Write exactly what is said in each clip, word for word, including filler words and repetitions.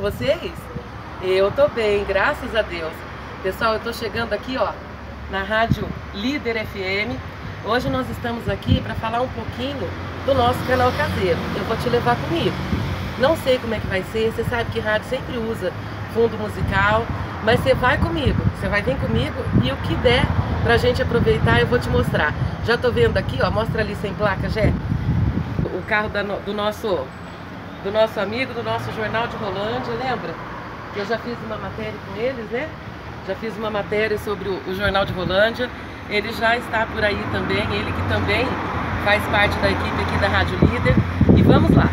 vocês? Eu tô bem, graças a Deus. Pessoal, eu tô chegando aqui, ó, na Rádio Líder F M. Hoje nós estamos aqui para falar um pouquinho do nosso canal caseiro. Eu vou te levar comigo. Não sei como é que vai ser, você sabe que rádio sempre usa fundo musical, mas você vai comigo, você vai vir comigo e o que der pra gente aproveitar eu vou te mostrar. Já tô vendo aqui, ó, mostra ali sem placa, Jé, o carro da no, do, nosso, do nosso amigo, do nosso Jornal de Rolândia, lembra? Eu já fiz uma matéria com eles, né? Já fiz uma matéria sobre o, o Jornal de Rolândia. Ele já está por aí também, ele que também faz parte da equipe aqui da Rádio Líder. E vamos lá!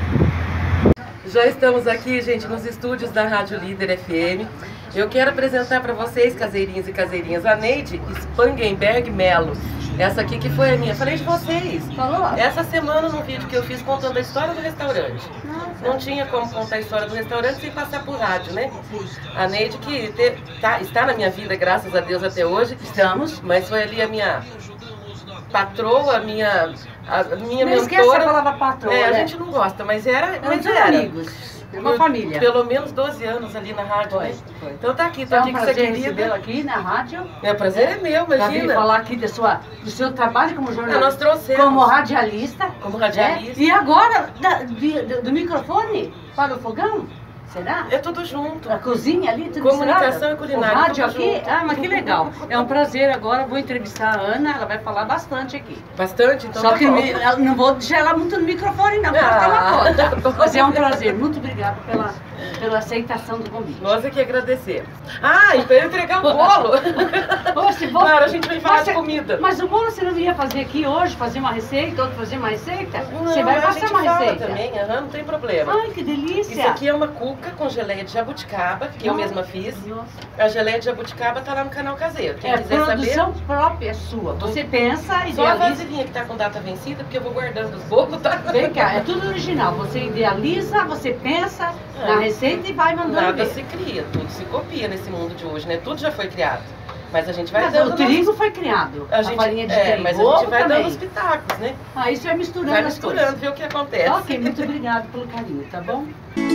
Já estamos aqui, gente, nos estúdios da Rádio Líder F M. Eu quero apresentar para vocês, caseirinhos e caseirinhas, a Neide Spangenberg Melo. Essa aqui que foi a minha. Falei de vocês. Falou? Essa semana no vídeo que eu fiz contando a história do restaurante. Nossa. Não tinha como contar a história do restaurante sem passar por rádio, né? A Neide que te, tá, está na minha vida, graças a Deus, até hoje. Estamos. Mas foi ali a minha patroa, a minha, a minha não mentora. Não esquece a palavra patroa, É, a né? gente não gosta, mas era... Mas era. amigos. Uma Por, família. Pelo menos doze anos ali na rádio, foi, né? Foi. Então tá aqui, tô é aqui um com essa prazer querida. recebê-la aqui na rádio. É, o prazer é, é meu, imagina. Pra vir falar aqui da sua, do seu trabalho como jornalista. É, nós trouxemos. Como radialista. Como radialista. É? E agora, da, de, do microfone para o fogão? Será? É tudo junto. A cozinha ali, tudo Comunicação misturado. e culinária. O rádio tudo aqui? junto. Ah, mas que legal. É um prazer agora, vou entrevistar a Ana, ela vai falar bastante aqui. Bastante? Então Só tá que bom. me, não vou deixar ela muito no microfone, não, porque Ah, ela tá tá na conta. Mas é um prazer. Muito obrigada pela, pela aceitação do convite. Nós é que agradecemos. Ah, então eu entregar o bolo. Oxe, bolo. Claro, a gente vem falar Mas de você- comida. Mas o bolo você não ia fazer aqui hoje, fazer uma receita, outro fazer uma receita? Não, você vai a passar gente uma fala receita. também, aham, não tem problema. Ai, que delícia. Isso aqui é uma cuca com geleia de jabuticaba, que eu Nossa. mesma fiz. Nossa. A geleia de jabuticaba tá lá no canal caseiro. Quem É quiser produção saber, própria sua. Você pensa, só a idealiza. vasilhinha que tá com data vencida, porque eu vou guardando os bolos, tá? Vem cá, é tudo original. Você idealiza, você pensa É. na receita e vai mandando Nada ver. se cria, tudo se copia nesse mundo de hoje, né? Tudo já foi criado. Mas a gente vai Mas dando... o trigo foi criado. A, gente, farinha de é, trigo. mas a gente ovo vai também. dando os pitacos, né? Ah, isso é misturando Vai as misturando, coisas. ver o que acontece. Ok, muito obrigada pelo carinho, tá bom?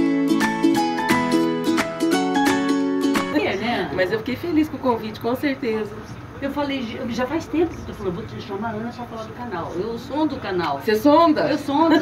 É, né? Mas eu fiquei feliz com o convite, com certeza. Eu falei, já faz tempo que eu tô falando, vou te chamar a Ana só falar do canal. Eu sou do canal. Você sonda? Eu sonda.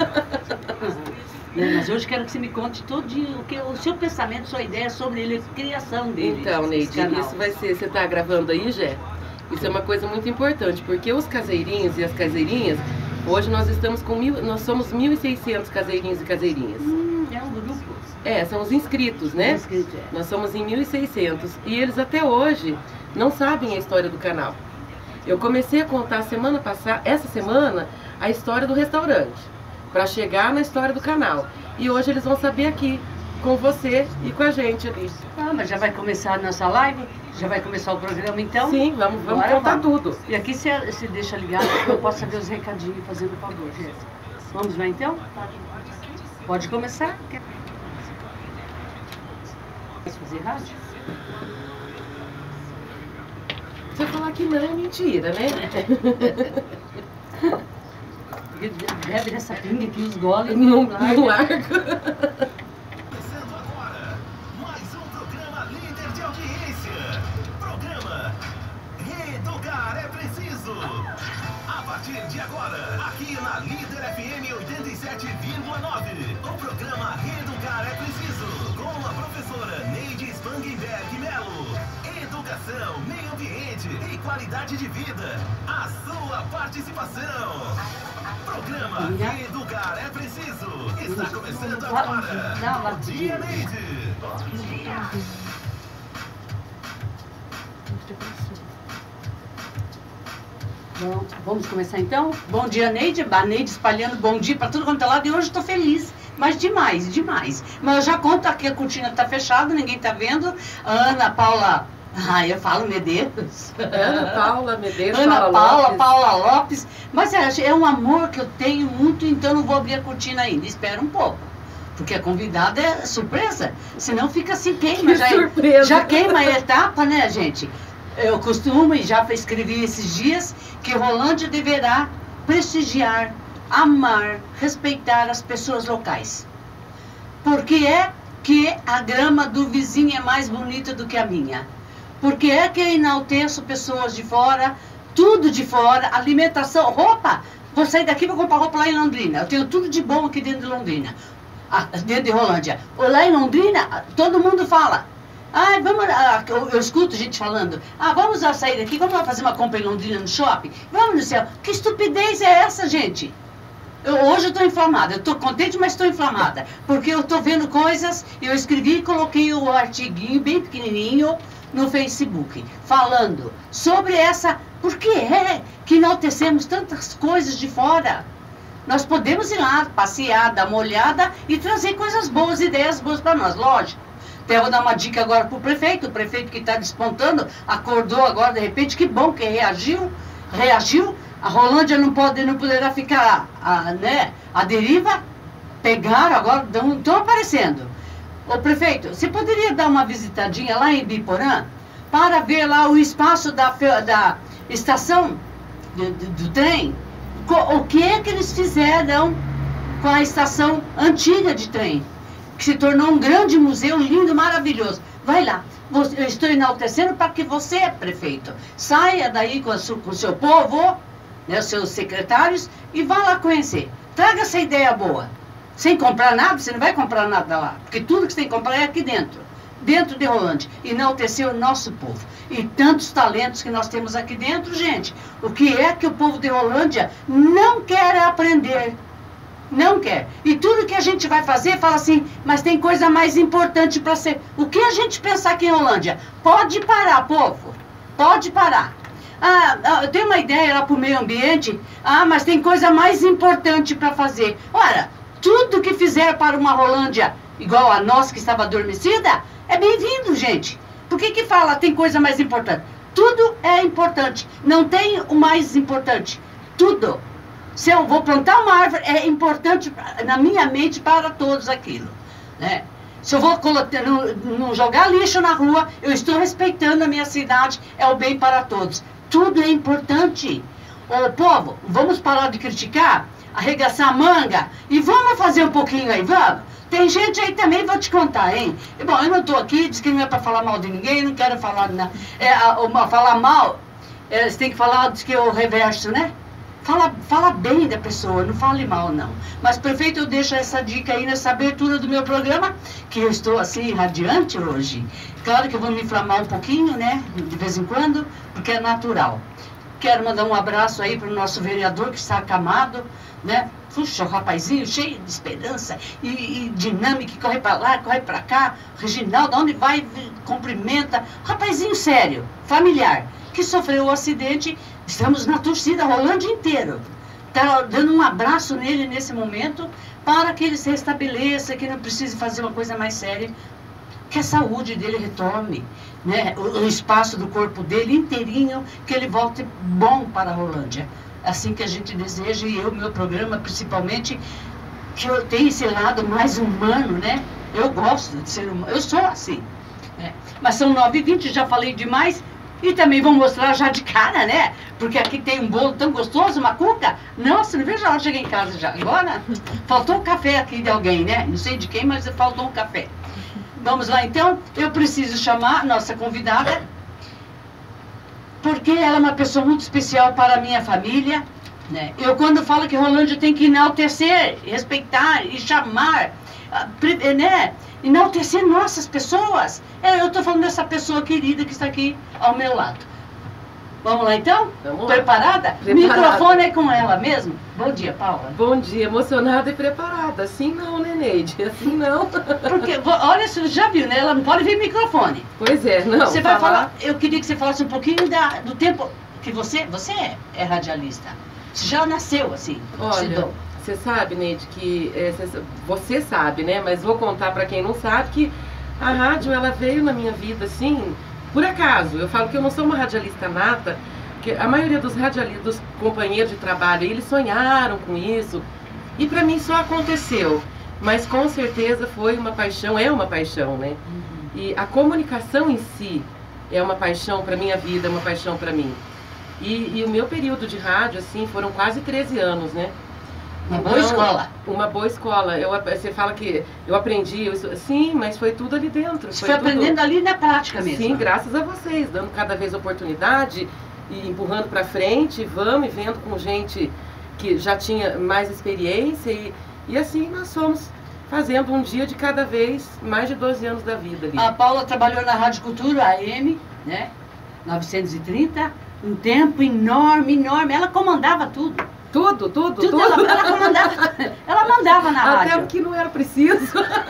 Né, mas hoje quero que você me conte todinho o, que, o seu pensamento, sua ideia sobre ele, a criação dele. Então, Neide, esse canal. isso vai ser... Você tá gravando aí, Jé? Isso é uma coisa muito importante, porque os caseirinhos e as caseirinhas, hoje nós estamos com mil... Nós somos mil e seiscentos caseirinhos e caseirinhas. Hum, é um grupo. É, são os inscritos, né? Inscrito, é. Nós somos em mil e seiscentos e eles até hoje não sabem a história do canal. Eu comecei a contar semana passada, essa semana, a história do restaurante, para chegar na história do canal. E hoje eles vão saber aqui, com você e com a gente ali. Ah, mas já vai começar a nossa live? Já vai começar o programa então? Sim, vamos, vamos Agora contar vamos. tudo. E aqui você, você deixa ligado para eu possa ver os recadinhos fazendo favor, gente. Vamos lá então? Pode começar? Quer fazer rádio? Se eu falar que não, é mentira, né? Bebe dessa pinga que os goles Não, não não larga. largo. Começando agora, mais um programa líder de audiência. Programa Reeducar é Preciso. A partir de agora, aqui na Líder F M oitenta e sete vírgula nove, o programa Reeducar é Preciso, com a professora Neide Spangenberg Melo. Educação, meio ambiente e qualidade de vida. A sua participação. Programa Reeducar é Preciso. Está começando agora. Dá uma Bom dia, Neide. Bom, vamos começar então? Bom dia, Neide. A Neide espalhando bom dia para tudo quanto é lado. E hoje estou feliz. Mas demais, demais. Mas eu já conto aqui, a cortina está fechada, ninguém está vendo. A Ana Paula... Ah, eu falo Medeiros. Ana Paula Medeiros, Ana Paula Paula, Lopes. Paula Lopes. Mas é, é um amor que eu tenho muito, então não vou abrir a cortina ainda. Espera um pouco. Porque a convidada é surpresa. Senão fica assim, queima. Que Já, surpresa. já queima a etapa, né, gente? Eu costumo, e já escrevi esses dias, que Rolândia deverá prestigiar, amar, respeitar as pessoas locais. Porque é que a grama do vizinho é mais bonita do que a minha? Por que é que eu enalteço pessoas de fora, tudo de fora, alimentação, roupa? Vou sair daqui e vou comprar roupa lá em Londrina. Eu tenho tudo de bom aqui dentro de Londrina, ah, dentro de Rolândia. Lá em Londrina, todo mundo fala. Ah, vamos, ah, eu, eu escuto gente falando, ah, vamos lá sair daqui, vamos lá fazer uma compra em Londrina no shopping? Vamos no céu. Que estupidez é essa, gente? Eu, hoje eu estou inflamada, eu estou contente, mas estou inflamada. Porque eu estou vendo coisas, eu escrevi e coloquei o artiguinho bem pequenininho no Facebook, falando sobre essa, por que é que enaltecemos tantas coisas de fora? Nós podemos ir lá, passear, dar uma olhada e trazer coisas boas, ideias boas para nós, lógico. Até vou dar uma dica agora para o prefeito, o prefeito que está despontando, acordou agora de repente, que bom que reagiu, reagiu. A Rolândia não, pode, não poderá ficar a, né, a deriva, pegaram agora, estão aparecendo. Ô prefeito, você poderia dar uma visitadinha lá em Biporã, para ver lá o espaço da, da estação do, do, do trem, o que é que eles fizeram com a estação antiga de trem, que se tornou um grande museu lindo, maravilhoso. Vai lá, eu estou enaltecendo para que você, prefeito, saia daí com, a sua, com o seu povo, né, os seus secretários, e vá lá conhecer. Traga essa ideia boa. Sem comprar nada, você não vai comprar nada lá, porque tudo que você tem que comprar é aqui dentro, dentro de Rolândia. Enaltecer o nosso povo. E tantos talentos que nós temos aqui dentro, gente. O que é que o povo de Rolândia não quer aprender? Não quer. E tudo que a gente vai fazer, fala assim, mas tem coisa mais importante para ser. O que a gente pensar aqui em Rolândia? Pode parar, povo. Pode parar. Ah, eu tenho uma ideia lá para o meio ambiente. Ah, mas tem coisa mais importante para fazer. Ora, tudo que fizer para uma Rolândia igual a nossa que estava adormecida, é bem-vindo, gente. Por que que fala tem coisa mais importante? Tudo é importante. Não tem o mais importante. Tudo. Se eu vou plantar uma árvore, é importante na minha mente para todos aquilo, né? Se eu vou colocar, não, não jogar lixo na rua, eu estou respeitando a minha cidade, é o bem para todos. Tudo é importante. Ô, povo, vamos parar de criticar, arregaçar a manga e vamos fazer um pouquinho aí, vamos? Tem gente aí também, vou te contar, hein? Bom, eu não estou aqui, diz que não é para falar mal de ninguém, não quero falar, não. É, a, a, falar mal, é, você tem que falar, diz que é o reverso, né? Fala, fala bem da pessoa, não fale mal, não. Mas, prefeito, eu deixo essa dica aí nessa abertura do meu programa, que eu estou assim, radiante hoje. Claro que eu vou me inflamar um pouquinho, né, de vez em quando, porque é natural. Quero mandar um abraço aí para o nosso vereador que está acamado, né? Puxa, o rapazinho cheio de esperança e, e dinâmica, que corre para lá, corre para cá. Reginaldo, onde vai, cumprimenta. Rapazinho sério, familiar, que sofreu o acidente. Estamos na torcida, Rolândia inteiro. Está dando um abraço nele nesse momento para que ele se restabeleça, que não precise fazer uma coisa mais séria, que a saúde dele retorne, né? o, o espaço do corpo dele inteirinho, que ele volte bom para a Rolândia. Assim que a gente deseja, e eu, meu programa, principalmente, que eu tenho esse lado mais humano, né? Eu gosto de ser humano, eu sou assim. Né? Mas são nove e vinte, já falei demais. E também vou mostrar já de cara, né? Porque aqui tem um bolo tão gostoso, uma cuca. Nossa, não vejo a hora de chegar em casa já. Agora, faltou um café aqui de alguém, né? Não sei de quem, mas faltou um café. Vamos lá, então. Eu preciso chamar a nossa convidada, porque ela é uma pessoa muito especial para a minha família, né? Eu, quando falo que Rolândia tem que enaltecer, respeitar e chamar, né? Enaltecer nossas pessoas. Eu estou falando dessa pessoa querida que está aqui ao meu lado. Vamos lá, então? Vamos lá. Preparada? Preparada. Microfone é com ela mesmo? Bom dia, Paula. Bom dia, emocionada e preparada. Assim não, né, Neide? Assim não. Porque, olha, você já viu, né? Ela não pode vir microfone. Pois é, não. Você vai falar... Eu queria que você falasse um pouquinho da, do tempo que você... Você é, é radialista. Você já nasceu assim. Olha, você sabe, Neide, que... É, você sabe, né? Mas vou contar para quem não sabe que a rádio, ela veio na minha vida, assim, por acaso. Eu falo que eu não sou uma radialista nata, que a maioria dos radialistas, dos companheiros de trabalho, eles sonharam com isso. E para mim só aconteceu. Mas com certeza foi uma paixão, é uma paixão, né? Uhum. E a comunicação em si é uma paixão para minha vida, é uma paixão para mim. E, e o meu período de rádio, assim, foram quase treze anos, né? Uma boa escola. Uma boa escola. Eu, você fala que eu aprendi, eu, sim, mas foi tudo ali dentro. Você foi, foi aprendendo tudo, ali na prática mesmo. Sim, graças a vocês, dando cada vez oportunidade e empurrando para frente, vamos e vendo com gente que já tinha mais experiência e, e assim nós fomos fazendo um dia de cada vez, mais de doze anos da vida ali. A Paula trabalhou na Rádio Cultura, A M, né, novecentos e trinta, um tempo enorme, enorme, ela comandava tudo. Tudo, tudo, tudo. tudo. Ela, ela comandava, ela mandava na rádio. Até o que não era preciso.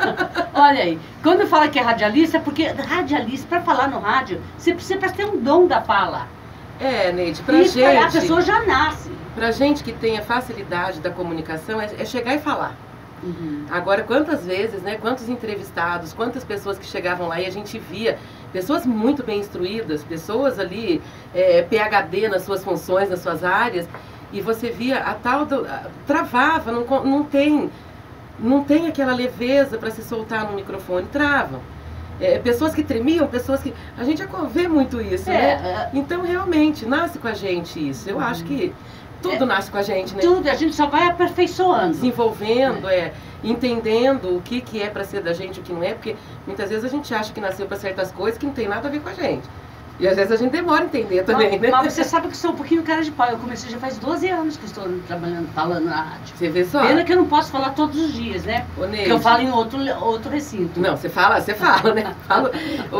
Olha aí, quando fala que é radialista, porque radialista, para falar no rádio, você precisa ter um dom da fala. É, Neide, pra e gente... a pessoa já nasce. Pra gente que tem a facilidade da comunicação, é, é chegar e falar. Uhum. Agora, quantas vezes, né, quantos entrevistados, quantas pessoas que chegavam lá e a gente via pessoas muito bem instruídas, pessoas ali, é, P H D nas suas funções, nas suas áreas, e você via a tal do... A, travava, não, não, tem, não tem aquela leveza para se soltar no microfone, travam. É, pessoas que tremiam, pessoas que... A gente vê muito isso, é, né? É... Então, realmente, nasce com a gente isso. Eu uhum. acho que tudo é, nasce com a gente, né? Tudo, a gente só vai aperfeiçoando. Desenvolvendo, é. é entendendo o que, que é para ser da gente e o que não é, porque muitas vezes a gente acha que nasceu para certas coisas que não tem nada a ver com a gente. E às vezes a gente demora a entender também, mas, né? Mas você sabe que eu sou um pouquinho cara de pau. Eu comecei já faz doze anos que estou trabalhando, falando na rádio. Você vê só? Pena que eu não posso falar todos os dias, né? Ô, Neide, porque eu falo em outro, outro recinto. Não, você fala, você fala, né? Fala, o,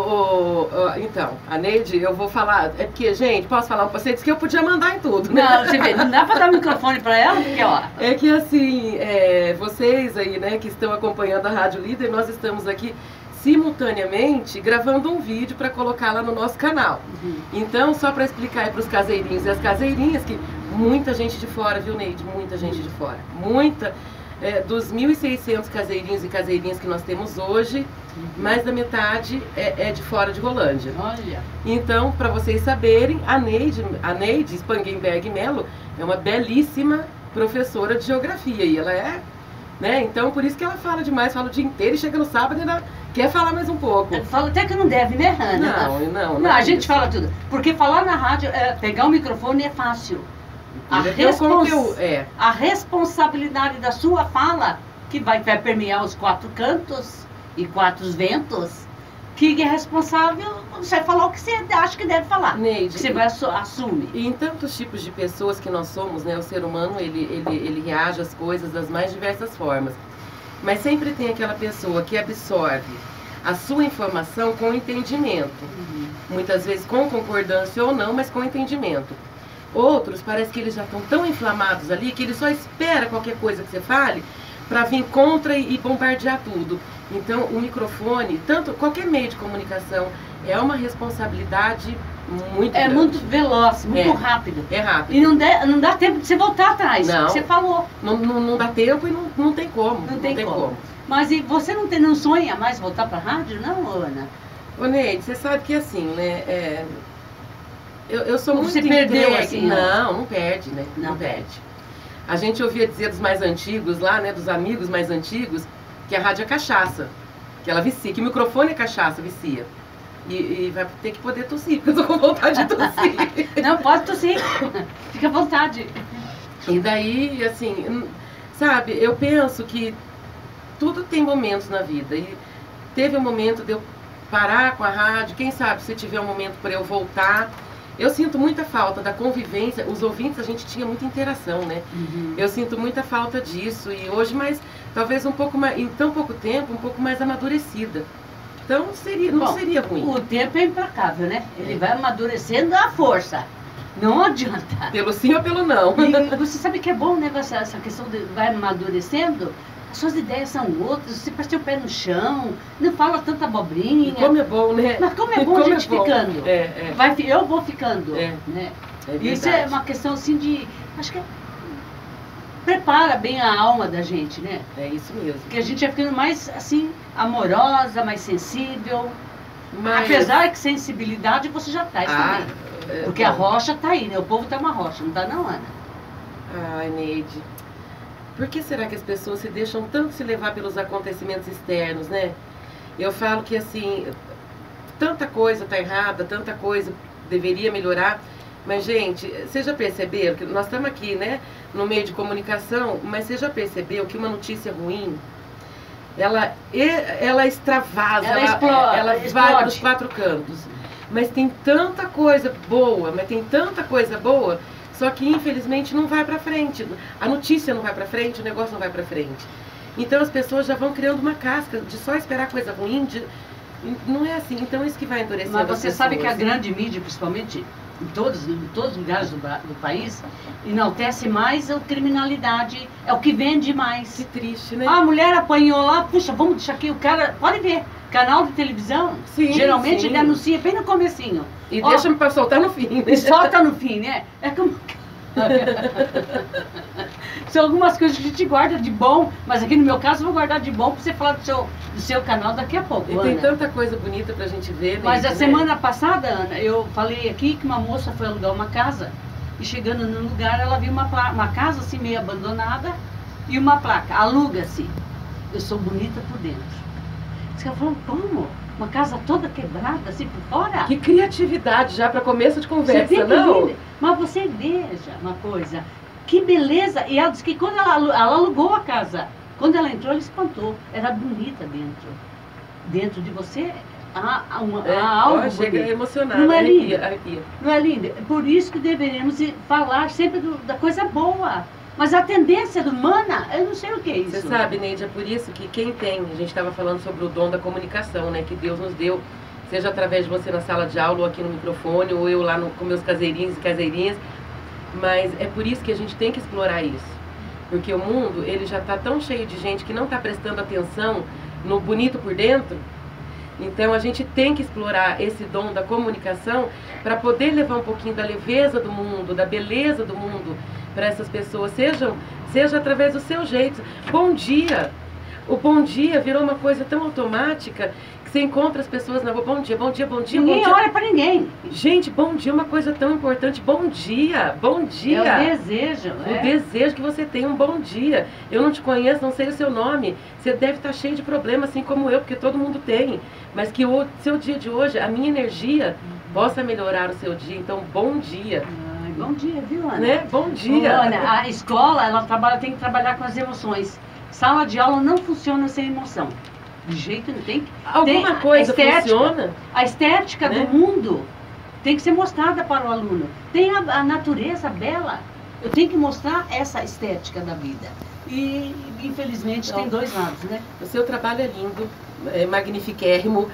o, o, então, a Neide, eu vou falar... É porque, gente, posso falar pra você? Disse que eu podia mandar em tudo, né? Não, você vê, não dá pra dar o microfone pra ela, porque, ó... É que, assim, é, vocês aí, né, que estão acompanhando a Rádio Líder, nós estamos aqui simultaneamente gravando um vídeo para colocar lá no nosso canal. Uhum. Então, só para explicar aí para os caseirinhos e as caseirinhas, que muita gente de fora, viu, Neide? Muita gente de fora. Muita. É, dos mil e seiscentos caseirinhos e caseirinhas que nós temos hoje, uhum. mais da metade é, é de fora de Rolândia. Olha. Então, para vocês saberem, a Neide, a Neide Spangenberg Mello é uma belíssima professora de geografia e ela é... Né? Então, por isso que ela fala demais, fala o dia inteiro e chega no sábado e ainda quer falar mais um pouco. Ela fala até que não deve, né, Ana? Não, não. Não, não a gente isso. fala tudo. Porque falar na rádio, é, pegar o microfone é fácil. A, respons... eu, é. a responsabilidade da sua fala, que vai, vai permear os quatro cantos e quatro ventos, que é responsável, você vai falar o que você acha que deve falar. Neide, que você vai assumir. E em tantos tipos de pessoas que nós somos, né, o ser humano, ele, ele, ele reage às coisas das mais diversas formas. Mas sempre tem aquela pessoa que absorve a sua informação com entendimento. Uhum. Muitas vezes com concordância ou não, mas com entendimento. Outros, parece que eles já estão tão inflamados ali, que ele só espera qualquer coisa que você fale para vir contra e, e bombardear tudo. Então, o microfone, tanto qualquer meio de comunicação, é uma responsabilidade muito É grande. muito veloz, muito é, rápido. É rápido. E não, de, não dá tempo de você voltar atrás. Não. Você falou. Não, não, não dá tempo e não, não tem como. Não, não tem, tem como. como. Mas e você não, tem, não sonha mais voltar para a rádio, não, Ana? Ô, Neide, você sabe que assim, né? É, eu, eu sou muito Você perdeu assim? Não, não perde, né? Não, não perde. A gente ouvia dizer dos mais antigos lá, né? Dos amigos mais antigos, que a rádio é cachaça, que ela vicia, que o microfone é cachaça, vicia. E, e vai ter que poder tossir, porque eu tô com vontade de tossir. Não, pode tossir, fica à vontade. E daí, assim, sabe, eu penso que tudo tem momentos na vida. E teve um momento de eu parar com a rádio, quem sabe se tiver um momento para eu voltar. Eu sinto muita falta da convivência, os ouvintes a gente tinha muita interação, né? Uhum. Eu sinto muita falta disso e hoje, mas talvez um pouco mais, em tão pouco tempo, um pouco mais amadurecida. Então seria, não Bom, seria ruim. O tempo é implacável, né? Ele é. vai amadurecendo à força. Não adianta. Pelo sim ou pelo não. E você sabe que é bom, né? Essa, essa questão de vai amadurecendo. Suas ideias são outras, você parece o pé no chão, não fala tanta abobrinha. E como é bom, né? Mas como é bom como a gente é bom. ficando. É, é. Vai, eu vou ficando. É. Né? É Isso é uma questão assim de. Acho que é, prepara bem a alma da gente, né? É isso mesmo. Porque a gente vai ficando mais assim, amorosa, mais sensível. Mas... Apesar que sensibilidade você já traz ah, também. É, Porque bom. a rocha tá aí, né? O povo tá uma rocha, não tá não, Ana? Ai, Neide. Por que será que as pessoas se deixam tanto se levar pelos acontecimentos externos, né? Eu falo que, assim, tanta coisa está errada, tanta coisa deveria melhorar, Mas, gente, você já percebeu que nós estamos aqui, né, no meio de comunicação, mas você já percebeu que uma notícia ruim, ela, ela extravasa, Ela ela, explode, ela explode. vai para os quatro cantos. Mas tem tanta coisa boa, mas tem tanta coisa boa, só que infelizmente não vai para frente. A notícia não vai para frente, o negócio não vai para frente. Então as pessoas já vão criando uma casca de só esperar coisa ruim, de... não é assim. Então isso que vai endurecer. Mas você sabe que a grande mídia, principalmente em todos, em todos os lugares do, do país, enaltece mais a criminalidade, é o que vende mais. Que triste, né? Ah, a mulher apanhou lá, puxa, vamos deixar aqui o cara, pode ver, canal de televisão, Sim, geralmente sim. ele anuncia bem no comecinho. E Ó, deixa para soltar no fim, né? E solta no fim, né? É como... São algumas coisas que a gente guarda de bom, mas aqui no meu caso eu vou guardar de bom para você falar do seu, do seu canal daqui a pouco, E Ana. tem tanta coisa bonita pra gente ver, né? Mas a né? semana passada, Ana, eu falei aqui que uma moça foi alugar uma casa e chegando no lugar ela viu uma, pla- uma casa assim meio abandonada e uma placa, aluga-se. Eu sou bonita por dentro. Diz ela falou, como? Uma casa toda quebrada assim por fora? Que criatividade já para começo de Você conversa, tem que não? ver. Mas você veja uma coisa, que beleza. E ela disse que quando ela, alu- ela alugou a casa, quando ela entrou, ela espantou. Era bonita dentro. Dentro de você há, há uma, É, há algo ó, chega bonito. emocionada, Não é arrepia, lindo? arrepia. Não é lindo? Por isso que deveríamos ir falar sempre do- da coisa boa. Mas a tendência humana, eu não sei o que é isso. Você sabe, Neide, é por isso que quem tem, a gente estava falando sobre o dom da comunicação, né? Que Deus nos deu, seja através de você na sala de aula, ou aqui no microfone, ou eu lá no, com meus caseirinhos e caseirinhas. Mas é por isso que a gente tem que explorar isso. Porque o mundo, ele já está tão cheio de gente que não está prestando atenção no bonito por dentro. Então a gente tem que explorar esse dom da comunicação para poder levar um pouquinho da leveza do mundo, da beleza do mundo para essas pessoas, sejam, seja através do seu jeito. Bom dia! O bom dia virou uma coisa tão automática que você encontra as pessoas na rua, bom dia, bom dia, bom dia, Ninguém bom dia. olha pra ninguém. Gente, bom dia é uma coisa tão importante. Bom dia, bom dia. É o desejo. O É. desejo que você tenha um bom dia. Eu não te conheço, não sei o seu nome. Você deve estar cheio de problemas, assim como eu, porque todo mundo tem. Mas que o seu dia de hoje, a minha energia, possa melhorar o seu dia. Então, bom dia. Ai, bom dia, viu, Ana? Né? Bom dia. Ô, Ana, a escola, ela trabalha, tem que trabalhar com as emoções. Sala de aula não funciona sem emoção. De jeito não tem. Alguma tem a coisa estética. funciona? A estética Né? do mundo tem que ser mostrada para o aluno. Tem a, a natureza bela. Eu tenho que mostrar essa estética da vida. E, infelizmente, Não. tem dois lados, né? O seu trabalho é lindo, é magnifiquérrimo.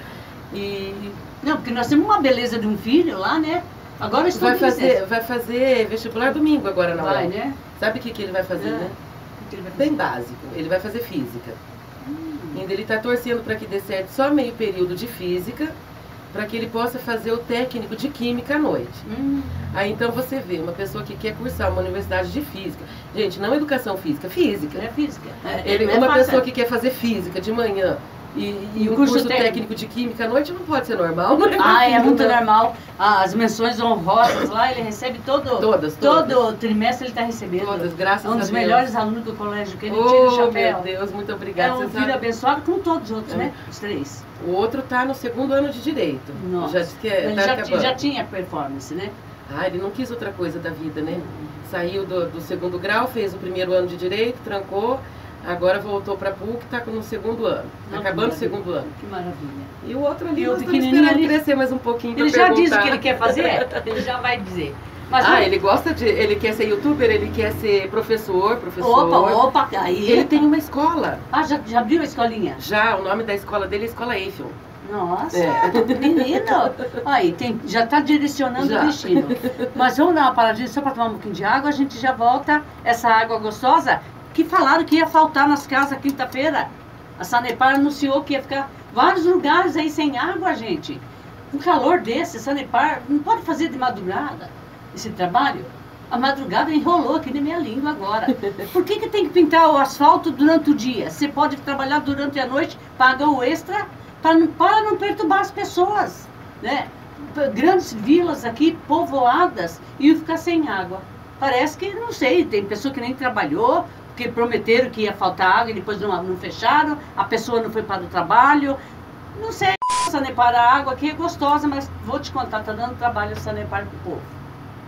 E Não, porque nós temos uma beleza de um filho lá, né? Agora estou vai fazer, vai fazer vestibular domingo agora na Vai, hora. né? Sabe o que, que ele vai fazer, É. né? O que ele vai fazer? Bem básico. Ele vai fazer física. Hum. Ainda ele está torcendo para que dê certo só meio período de física, para que ele possa fazer o técnico de química à noite. Hum. Aí então você vê uma pessoa que quer cursar uma universidade de física. Gente, não educação física, física. É física. É, Ele, não é uma fácil. pessoa que quer fazer física de manhã e, e um Curso curso, técnico. técnico de química à noite não pode ser normal. Não é Ah, é muito possível. normal. Ah, as menções honrosas lá, ele recebe todo, Todas, todas. todo trimestre, ele está recebendo. Todas, graças É um dos a Deus. melhores alunos do colégio, que ele tira o Oh, chapéu. meu Deus, muito É obrigada. um Você filho sabe, abençoado como todos os outros, É. né? Os três. o outro está no segundo ano de Direito. Nossa. Já disse que é, Ele tá já, acabando. ti- já tinha performance, né? Ah, ele não quis outra coisa da vida, né? Saiu do, do segundo grau, fez o primeiro ano de Direito, trancou, agora voltou para a P U C, está no segundo ano. Tá Não, acabando o que segundo ano. Que maravilha. E o outro ali, E o nós estamos pequenininho esperando ali? crescer mais um pouquinho pra Ele já diz o perguntar. que ele quer fazer? Ele já vai dizer. Mas Ah, vamos- ele gosta de... Ele quer ser youtuber, ele quer ser professor, professor. Opa, opa, aí. Ele tem uma escola. Ah, já, já abriu a escolinha? Já, o nome da escola dele é Escola Eiffel. Nossa, É. menino. Aí, tem, já está direcionando Já. o destino. Mas vamos dar uma paradinha só para tomar um pouquinho de água, a gente já volta. Essa água gostosa que falaram que ia faltar nas casas quinta-feira. A Sanepar anunciou que ia ficar vários lugares aí sem água, gente. Um calor desse, a Sanepar não pode fazer de madrugada esse trabalho. A madrugada enrolou aqui na minha língua agora. Por que, que tem que pintar o asfalto durante o dia? Você pode trabalhar durante a noite, paga o extra para não, para não perturbar as pessoas, né? P- Grandes vilas aqui, povoadas, iam ficar sem água. Parece que, não sei, tem pessoa que nem trabalhou, porque prometeram que ia faltar água e depois não, não fecharam, a pessoa não foi para o trabalho. Não sei, Sanepar, a água aqui é gostosa, mas vou te contar, tá dando trabalho Sanepar pro povo.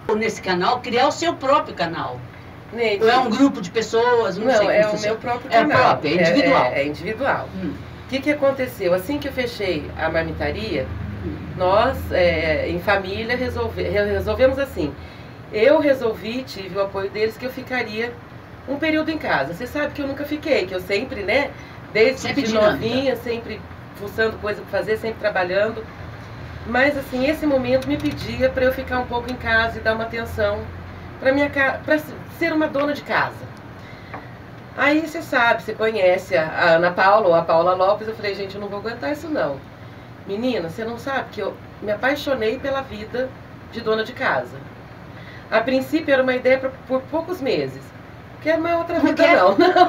Nesse canal, criar o seu próprio canal. Neide, Ou é um grupo de pessoas, não, não, sei. é o funciona. meu próprio É canal. próprio, é individual. É, é, é individual. Hum. O que, que aconteceu? Assim que eu fechei a marmitaria, Hum. nós, é, em família, resolve, resolvemos assim. Eu resolvi, tive o apoio deles, que eu ficaria um período em casa. Você sabe que eu nunca fiquei, que eu sempre, né, desde Sempre de dinâmica. novinha, sempre fuçando coisa para fazer, sempre trabalhando. Mas, assim, esse momento me pedia para eu ficar um pouco em casa e dar uma atenção para minha casa, para ser uma dona de casa. Aí você sabe, você conhece a a Ana Paula ou a Paula Lopes. Eu falei, gente, eu não vou aguentar isso não. Menina, você não sabe que eu me apaixonei pela vida de dona de casa. A princípio era uma ideia pra, por poucos meses. Quero uma outra vida quer? não, não.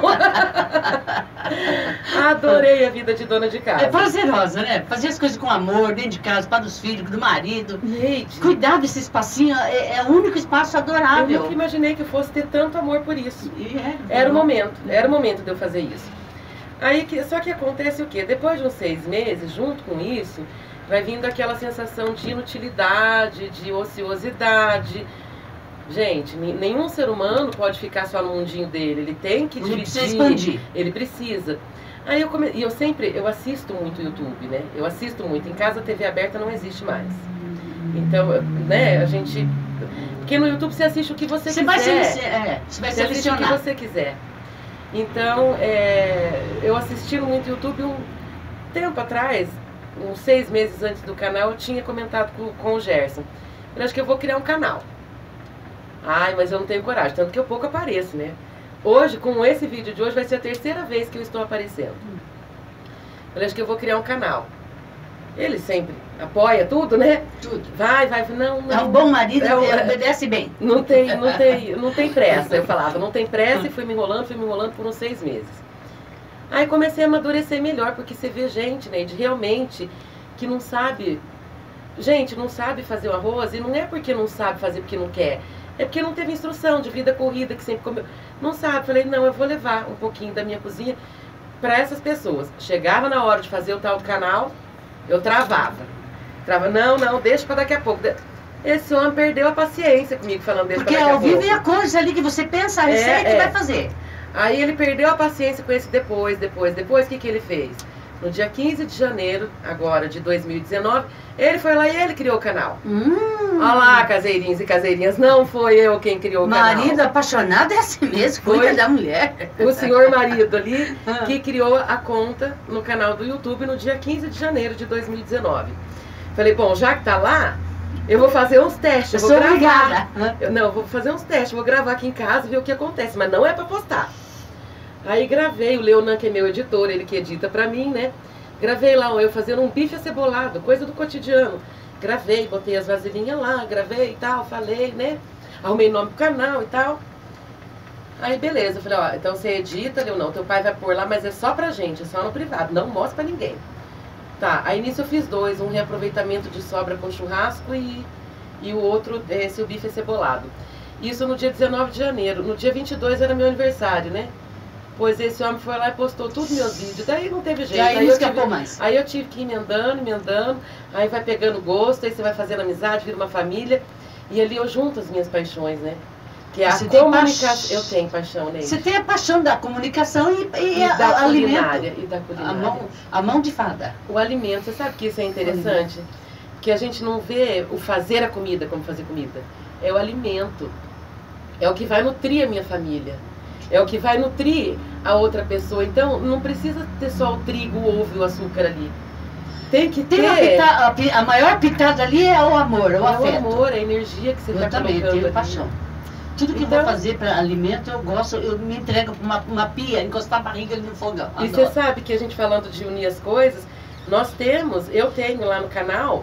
Adorei a vida de dona de casa. É prazerosa, né? Fazer as coisas com amor, dentro de casa, para os filhos, do marido. Neide, Cuidar desse espacinho é, é o único espaço eu adorável. nunca imaginei que eu fosse ter tanto amor por isso. E é, Era o momento, era o momento de eu fazer isso. Aí, que, só que acontece o quê? Depois de uns seis meses, junto com isso, vai vindo aquela sensação de inutilidade, de ociosidade. Gente, ni- nenhum ser humano pode ficar só no mundinho dele, ele tem que Ele dividir. precisa expandir. Ele precisa. Aí eu come... E eu sempre, eu assisto muito YouTube, né? Eu assisto muito. Em casa a T V aberta não existe mais. Então, eu- né, a gente... Porque no YouTube você assiste o que você, Você quiser. vai, selecionar, é, você vai Você assiste o que selecionar. você quiser. Então, é, eu assistindo muito YouTube um tempo atrás, uns seis meses antes do canal, eu tinha comentado com, com o Gerson. Eu acho que eu vou criar um canal. Ai, mas eu não tenho coragem, tanto que eu pouco apareço, né? Hoje, com esse vídeo de hoje, vai ser a terceira vez que eu estou aparecendo. Eu acho que eu vou criar um canal. Ele sempre apoia tudo, né? Tudo. Vai, vai, não, não. É um bom marido, É um- ele obedece bem. Não tem, não tem, não tem pressa, eu falava, não tem pressa, e fui me enrolando, fui me enrolando por uns seis meses. Aí comecei a amadurecer melhor, porque você vê gente, né, de realmente, que não sabe, gente, não sabe fazer o arroz, e não é porque não sabe fazer porque não quer, é porque não teve instrução de vida corrida, que sempre comeu, não sabe. Falei, não, eu vou levar um pouquinho da minha cozinha para essas pessoas. Chegava na hora de fazer o tal do canal, eu travava. Trava, não, não, deixa para daqui a pouco. Esse homem perdeu a paciência comigo falando deixa Porque pra daqui a ao vivo pouco. é a coisa ali que você pensa a receita É, e é. vai fazer. Aí ele perdeu a paciência com esse depois, depois, depois, o que, que ele fez? No dia quinze de janeiro, agora de dois mil e dezenove, ele foi lá e ele criou o canal. Hum. Olha lá, caseirinhos e caseirinhas, não foi eu quem criou o Marido canal. apaixonado é assim mesmo, cuida Foi. da mulher. O senhor marido ali, Ah. que criou a conta no canal do YouTube no dia quinze de janeiro de dois mil e dezenove. Falei, bom, já que tá lá, eu vou fazer uns testes, Eu eu vou sou gravar. obrigada. Eu, não, eu vou fazer uns testes, vou gravar aqui em casa e ver o que acontece, mas não é pra postar. Aí gravei, o Leonan, que é meu editor, ele que edita pra mim, né? Gravei lá eu fazendo um bife acebolado, coisa do cotidiano. Gravei, botei as vasilhinhas lá, gravei e tal, falei, né? Arrumei nome pro canal e tal. Aí beleza, eu falei, ó, então você edita, Leonan, teu pai vai pôr lá, mas é só pra gente, é só no privado, não mostra pra ninguém. Tá, aí nisso eu fiz dois, um reaproveitamento de sobra com churrasco e, e o outro, esse, o bife acebolado. Isso no dia dezenove de janeiro. No dia vinte e dois era meu aniversário, né? Pois esse homem foi lá e postou todos os meus vídeos. Daí não teve jeito. E aí não eu escapou tive, mais. aí eu tive que ir emendando, emendando. Aí vai pegando gosto, aí você vai fazendo amizade, vira uma família. E ali eu junto as minhas paixões, né? Que é a Você tem comunicação. paix- Eu tenho paixão, né? Você tem a paixão da comunicação e, e, E a, da a- culinária. alimento. E da A culinária. mão, a mão de fada. O alimento, você sabe que isso é interessante? Que a gente não vê o fazer a comida como fazer comida. É o alimento. É o que vai nutrir a minha família. É o que vai nutrir a outra pessoa. Então, não precisa ter só o trigo, o ovo e o açúcar ali. Tem que Tem ter a, pita- a pi- a maior pitada ali é o amor, é o é afeto. o amor, a energia que você Eu está também colocando tenho ali. paixão. Tudo que Então- eu vou fazer para alimento, eu gosto, eu me entrego para uma, uma pia, encostar a barriga ali no fogão. E Adoro. você sabe que a gente falando de unir as coisas, nós temos, eu tenho lá no canal,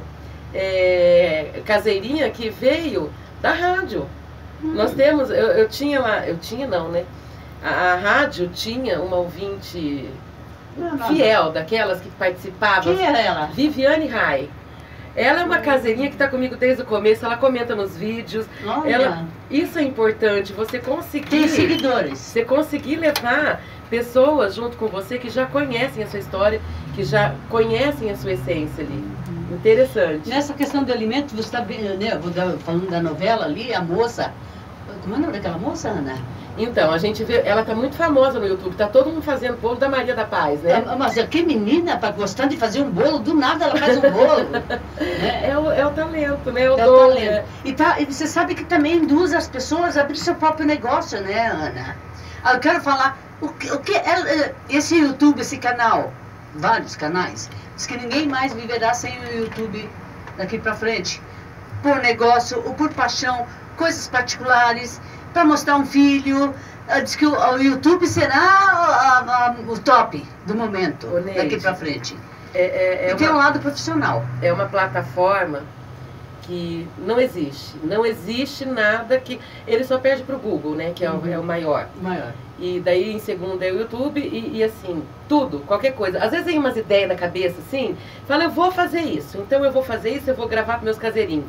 é, caseirinha que veio da rádio. Hum. Nós temos, eu, eu tinha lá, eu tinha não, né? A, a rádio tinha uma ouvinte Não, não. fiel, daquelas que participavam. Quem era ela? Viviane Rai. Ela é uma caseirinha que está comigo desde o começo, ela comenta nos vídeos. Olha. Ela, isso é importante, você conseguir... Tem seguidores. Você conseguir levar pessoas junto com você que já conhecem a sua história, que já conhecem a sua essência ali. Interessante. Nessa questão do alimento, você está né, falando da novela ali, a moça... Como é o nome daquela moça, Ana? Então, a gente vê, ela tá muito famosa no YouTube, tá todo mundo fazendo bolo da Maria da Paz, né? Ah, mas que menina, para gostar de fazer um bolo, do nada ela faz um bolo. né? é, o, é o talento, né? O é dom, o talento. né? E, tá, e você sabe que também induz as pessoas a abrir seu próprio negócio, né, Ana? Ah, eu quero falar, o que, o que é, esse YouTube, esse canal, vários canais, diz que ninguém mais viverá sem o YouTube daqui para frente. Por negócio ou por paixão, coisas particulares, para mostrar um filho. Diz que o, o YouTube será a, a, o top do momento, Ô, Neide, daqui para frente. É, é, é e uma, tem um lado profissional. É uma plataforma que não existe. Não existe nada que... Ele só perde para o Google, né? Que é, Uhum. o, é o maior. maior. E daí, em segundo, é o YouTube e, e assim, tudo, qualquer coisa. Às vezes tem umas ideias na cabeça, assim, fala, eu vou fazer isso, então eu vou fazer isso, eu vou gravar para meus caseirinhos.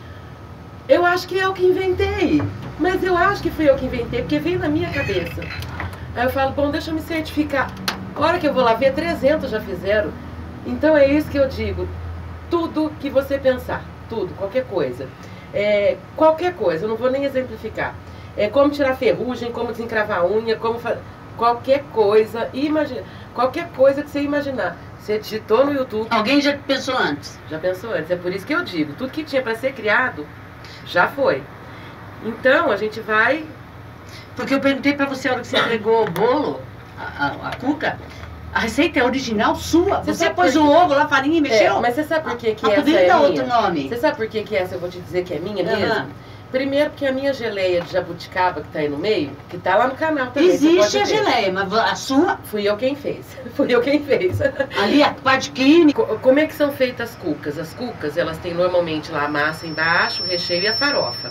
Eu acho que é eu que inventei, mas eu acho que fui eu que inventei, porque veio na minha cabeça. Aí eu falo, bom, deixa eu me certificar. A hora que eu vou lá ver, trezentos já fizeram. Então é isso que eu digo, tudo que você pensar, tudo, qualquer coisa. É, qualquer coisa, eu não vou nem exemplificar. É como tirar ferrugem, como desencravar a unha, como fazer... Qualquer coisa, imagina, qualquer coisa que você imaginar. Você digitou no YouTube... Alguém já pensou antes? Já pensou antes, é por isso que eu digo, tudo que tinha para ser criado, já foi. Então, a gente vai... Porque eu perguntei para você, a hora que você entregou o bolo, a, a, a cuca, a receita é original sua. Você, você pôs o ovo lá, farinha e mexeu? É, mas você sabe por que, que ah, essa poderia é dar minha? outro nome. Você sabe por que, que essa eu vou te dizer que é minha Uhum. mesmo? Primeiro porque a minha geleia de jabuticaba, que tá aí no meio, que tá lá no canal também. Existe a geleia, mas a sua... Fui eu quem fez. Fui eu quem fez. Ali a parte química. Como é que são feitas as cucas? As cucas, elas têm normalmente lá a massa embaixo, o recheio e a farofa.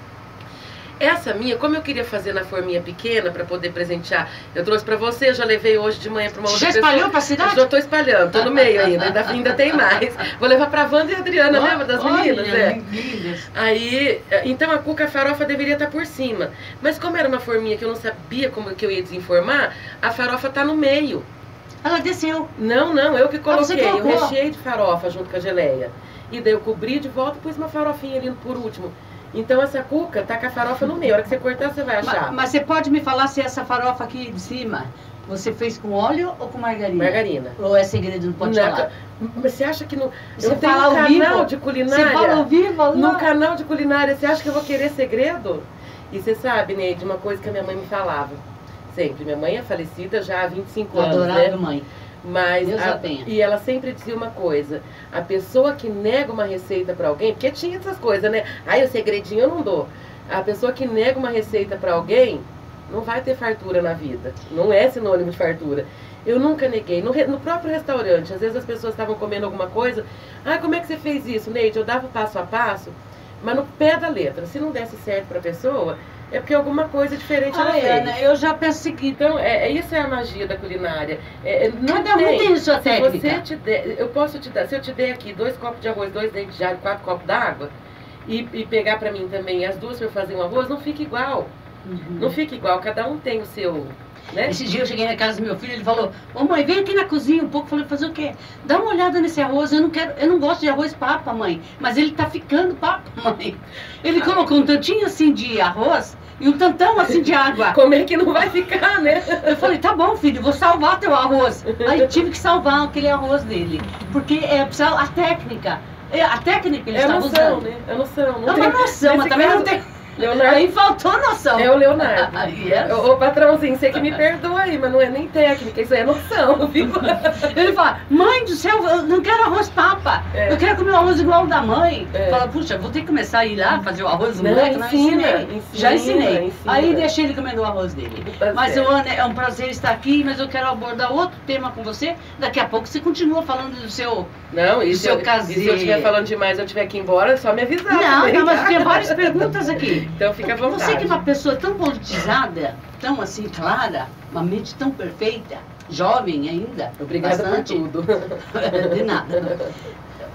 Essa minha, como eu queria fazer na forminha pequena para poder presentear, eu trouxe para você, já levei hoje de manhã para uma outra já pessoa. Já espalhou para a cidade? Já estou espalhando, tô no meio ainda, ainda, ainda tem mais. Vou levar para a Wanda e a Adriana, oh, lembra das meninas? Olha, é. lindas. Aí, então a cuca, a farofa deveria estar por cima. Mas como era uma forminha que eu não sabia como que eu ia desenformar, a farofa tá no meio. Ela desceu. Não, não, eu que coloquei, ah, eu recheei de farofa junto com a geleia. E daí eu cobri de volta e pus uma farofinha ali por último. Então essa cuca tá com a farofa no meio. A hora que você cortar, você vai achar. Mas, mas você pode me falar se essa farofa aqui de cima você fez com óleo ou com margarina? Margarina. Ou é segredo, não pode não, falar? Mas você acha que no, você eu tenho fala um canal vivo? de culinária? Você fala ao vivo? No canal de culinária, você acha que eu vou querer segredo? E você sabe, Neide, uma coisa que a minha mãe me falava. Sempre. Minha mãe é falecida já há vinte e cinco anos, Adorável, né? mãe. Mas Deus a, a tenha. E ela sempre dizia uma coisa, a pessoa que nega uma receita para alguém, porque tinha essas coisas, né? Aí o segredinho eu não dou. A pessoa que nega uma receita para alguém não vai ter fartura na vida. Não é sinônimo de fartura. Eu nunca neguei. No, no próprio restaurante, às vezes as pessoas estavam comendo alguma coisa. Ah, como é que você fez isso, Neide? Eu dava passo a passo, mas no pé da letra. Se não desse certo para a pessoa, é porque alguma coisa diferente ela Ai, fez. Ana, eu já penso o seguinte. Então, é, é, isso é a magia da culinária. É, não Cada um tem sua se técnica. Você te der, eu posso te dar, se eu te der aqui dois copos de arroz, dois dentes de alho, quatro copos d'água, e, e pegar pra mim também as duas pra eu fazer um arroz, não fica igual. Uhum. Não fica igual, cada um tem o seu... Né? Esse dia eu cheguei na casa do meu filho, ele falou, ô mãe, vem aqui na cozinha um pouco. Eu falei, fazer o quê? Dá uma olhada nesse arroz, eu não quero, eu não gosto de arroz papa, mãe. Mas ele tá ficando papa, mãe. Ele colocou um tantinho assim de arroz e um tantão assim de água. Como é que não vai ficar, né? Eu falei, tá bom, filho, vou salvar teu arroz. Aí eu tive que salvar aquele arroz dele. Porque é a técnica. A técnica ele é está noção, usando. né? É noção. Não é tem, uma noção, mas também caso, não tem... Leonardo, aí faltou noção. É o Leonardo. Yes. Ô, patrãozinho, você que me perdoa aí, mas não é nem técnica, isso é noção, viu? Ele fala, mãe do céu, eu não quero arroz papa. É. Eu quero comer o arroz igual o da mãe. É. Fala, puxa, vou ter que começar a ir lá fazer o arroz do não, moleque. Ensina, não, ensinei. Ensina, Já ensinei. Ensina. Aí deixei ele comendo o arroz dele. Tá mas, certo. Ana, é um prazer estar aqui, mas eu quero abordar outro tema com você. Daqui a pouco você continua falando do seu Não, e do se seu eu, caseiro. E se eu estiver falando demais, eu tiver que ir embora, é só me avisar. Não, também, não, mas tá? tem várias perguntas aqui. Então fica à vontade. Você que é uma pessoa tão politizada, tão assim clara, uma mente tão perfeita, jovem ainda. Obrigada bastante. por tudo. De nada.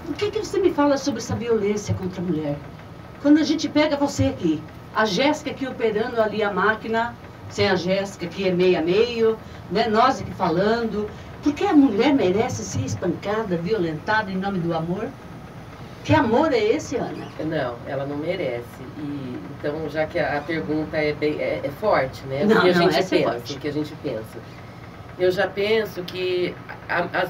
O que, que você me fala sobre essa violência contra a mulher? Quando a gente pega você aqui, a Jéssica aqui operando ali a máquina, sem a Jéssica aqui é meio a meio, né? Nós aqui falando. Por que a mulher merece ser espancada, violentada em nome do amor? Que amor é esse, Ana? Não, ela não merece. E, então, já que a, a pergunta é, bem, é, é forte, né? Não, o que a não, gente essa é pensa, forte. o que a gente pensa. Eu já penso que a, as,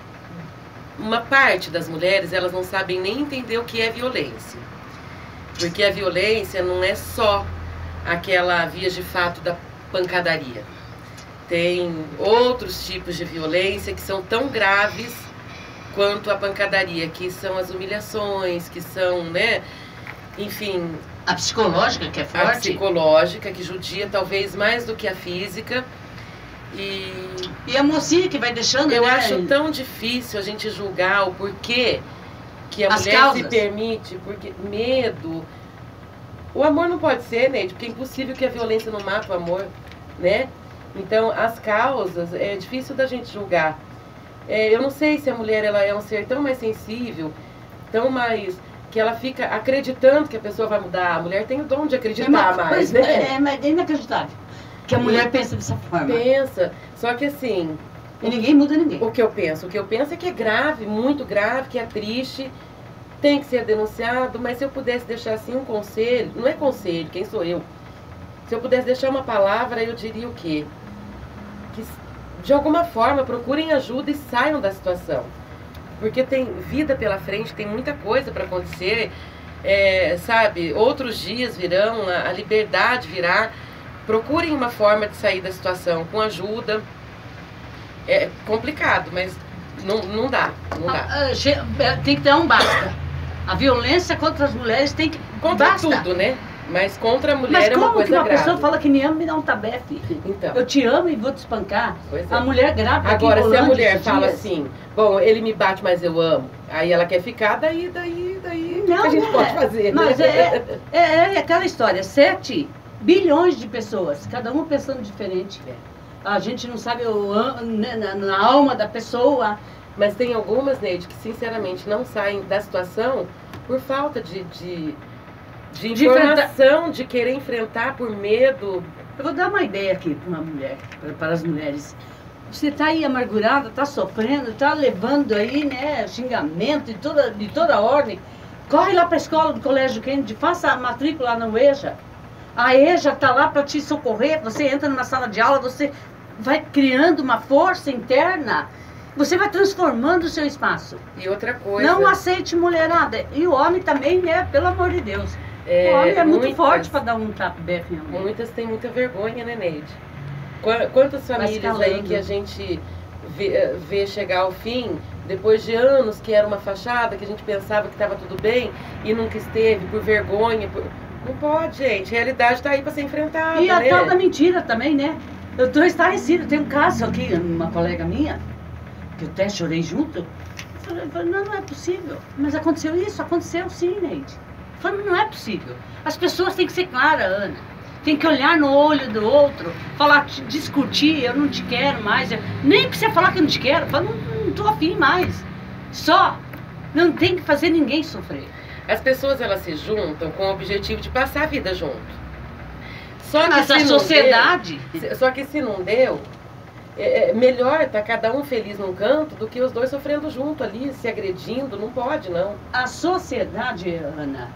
uma parte das mulheres, elas não sabem nem entender o que é violência. Porque a violência não é só aquela via de fato da pancadaria. Tem outros tipos de violência que são tão graves quanto a pancadaria, que são as humilhações, que são, né, enfim... A psicológica, que é forte. A psicológica, que judia talvez mais do que a física. E, e a mocinha que vai deixando... Eu né? acho tão difícil a gente julgar o porquê que a As mulher causas. se permite, porque medo... O amor não pode ser, Neide, porque é impossível que a violência não mate o amor, né? Então, as causas, é difícil da gente julgar. É, eu não sei se a mulher ela é um ser tão mais sensível, tão mais... que ela fica acreditando que a pessoa vai mudar. A mulher tem o dom de acreditar é, mais, mas, né? É, mas é inacreditável que a mulher E pensa dessa forma. Pensa, só que assim... E ninguém muda ninguém. O que eu penso? O que eu penso é que é grave, muito grave, que é triste, tem que ser denunciado, mas se eu pudesse deixar assim um conselho, não é conselho, quem sou eu? Se eu pudesse deixar uma palavra, eu diria o quê? Que de alguma forma procurem ajuda e saiam da situação. Porque tem vida pela frente, tem muita coisa para acontecer, é, sabe? Outros dias virão, a, a liberdade virá. Procurem uma forma de sair da situação com ajuda. É complicado, mas não, não dá, não dá. Ah, ah, tem que ter um basta. A violência contra as mulheres tem que... Contra basta. tudo, né? Mas contra a mulher Mas é uma como coisa que uma grave. pessoa fala que me ama e me dá um tabefe? Então. Eu te amo e vou te espancar. Pois é. A mulher grávida aqui Agora, em se a Rolândia mulher esses fala dias- assim, bom, ele me bate, mas eu amo, aí ela quer ficar, daí, daí, daí, o Não, que a gente não pode é. fazer? Mas né? é, é, é aquela história, sete bilhões de pessoas, cada uma pensando diferente. É. A gente não sabe o, an- né, na, na alma da pessoa. Mas tem algumas, Neide, que sinceramente não saem da situação por falta de, de, de De informação, de querer enfrentar por medo. Eu vou dar uma ideia aqui para uma mulher, pra- para as mulheres. Você está aí amargurada, está sofrendo, está levando aí, né, xingamento de toda, de toda ordem. Corre lá para a escola do Colégio Kennedy, faça a matrícula na EJA. A EJA está lá para te socorrer. Você entra numa sala de aula, você vai criando uma força interna. Você vai transformando o seu espaço. E outra coisa... Não aceite mulherada. E o homem também, né, pelo amor de Deus. é, o homem é muito muitas- forte para dar um tapa befe em alguém. Muitas têm muita vergonha, né, Neide? Qua- Quantas famílias aí escalando. que a gente vê, vê chegar ao fim, depois de anos que era uma fachada, que a gente pensava que estava tudo bem e nunca esteve, por vergonha. Por... Não pode, gente. A realidade está aí para ser enfrentada. E a né? tal da mentira também, né? Eu tô estarrecido. Tem um caso aqui, uma colega minha, que eu até chorei junto. Eu falei, eu falei, não, não é possível. Mas aconteceu isso, aconteceu sim, Neide. Eu falei, não é possível. As pessoas têm que ser claras, Ana. Tem que olhar no olho do outro, falar, te- discutir, eu não te quero mais. Eu- nem precisa falar que eu não te quero, fala, não, não tô afim mais. Só. Não tem que fazer ninguém sofrer. As pessoas, elas se juntam com o objetivo de passar a vida junto. Só que Mas se a não sociedade... deu- só que se não deu, é, é melhor tá cada um feliz num canto do que os dois sofrendo junto ali, se agredindo. Não pode, não. A sociedade, Ana,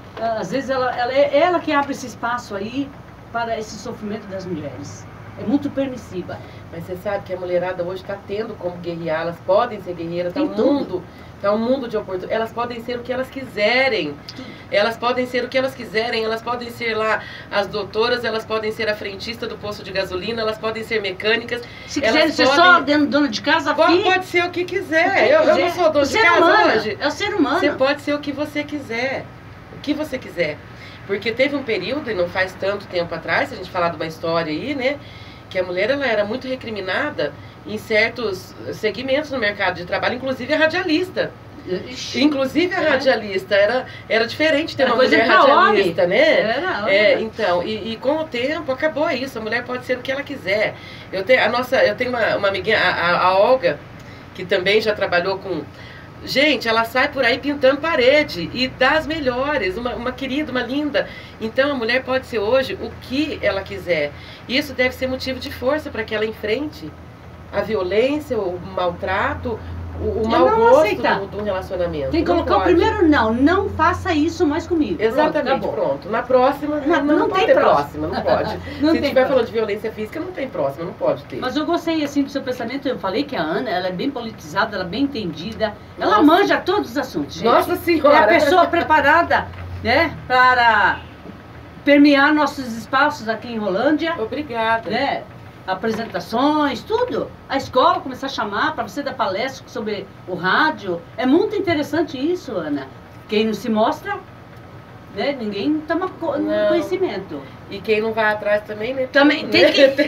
às vezes ela, ela é ela que abre esse espaço aí para esse sofrimento das mulheres. É muito permissiva. Mas você sabe que a mulherada hoje está tendo como guerrear, elas podem ser guerreiras, tá Tem um tudo. mundo, tá um mundo de oportunidades. Elas podem ser o que elas quiserem. Elas podem ser o que elas quiserem, elas podem ser lá as doutoras, elas podem ser a frentista do posto de gasolina, elas podem ser mecânicas. Se Elas quiser ser podem- só dentro, dona de casa, Pode, fique. pode ser o que O que quiser. Eu, eu não quiser. sou dona O de ser casa humano, hoje. É o ser humano. Você pode ser o que você quiser. O que você quiser. Porque teve um período, e não faz tanto tempo atrás, se a gente falar de uma história aí, né? Que a mulher ela era muito recriminada em certos segmentos no mercado de trabalho, inclusive a radialista. Ixi, Inclusive a É. radialista era, era diferente ter Era uma coisa mulher pra radialista, homem. né? Era, É, olha. então, e, e com o tempo acabou isso, a mulher pode ser o que ela quiser. Eu tenho, a nossa, eu tenho uma, uma amiguinha, a, a- a Olga, que também já trabalhou com Gente, ela sai por aí pintando parede e das melhores, uma, uma querida, uma linda. Então a mulher pode ser hoje o que ela quiser. Isso deve ser motivo de força para que ela enfrente a violência, o maltrato, o, o mau gosto do, do relacionamento. Tem que colocar o primeiro não, não faça isso mais comigo. Exatamente, pronto. pronto. Na próxima, não, não, não pode ter próxima, não pode. Não Se tem estiver falando de violência física, não tem próxima, não pode ter. Mas eu gostei assim do seu pensamento, eu falei que a Ana, ela é bem politizada, ela é bem entendida, Nossa. ela manja todos os assuntos, gente. Nossa Senhora! É a pessoa preparada, né, para permear nossos espaços aqui em Rolândia. Obrigada. Né? Apresentações, tudo. A escola começar a chamar para você dar palestra sobre o rádio. É muito interessante isso, Ana. Quem não se mostra, né? Ninguém toma co Não. conhecimento. E quem não vai atrás também, né? Também tem Né? que...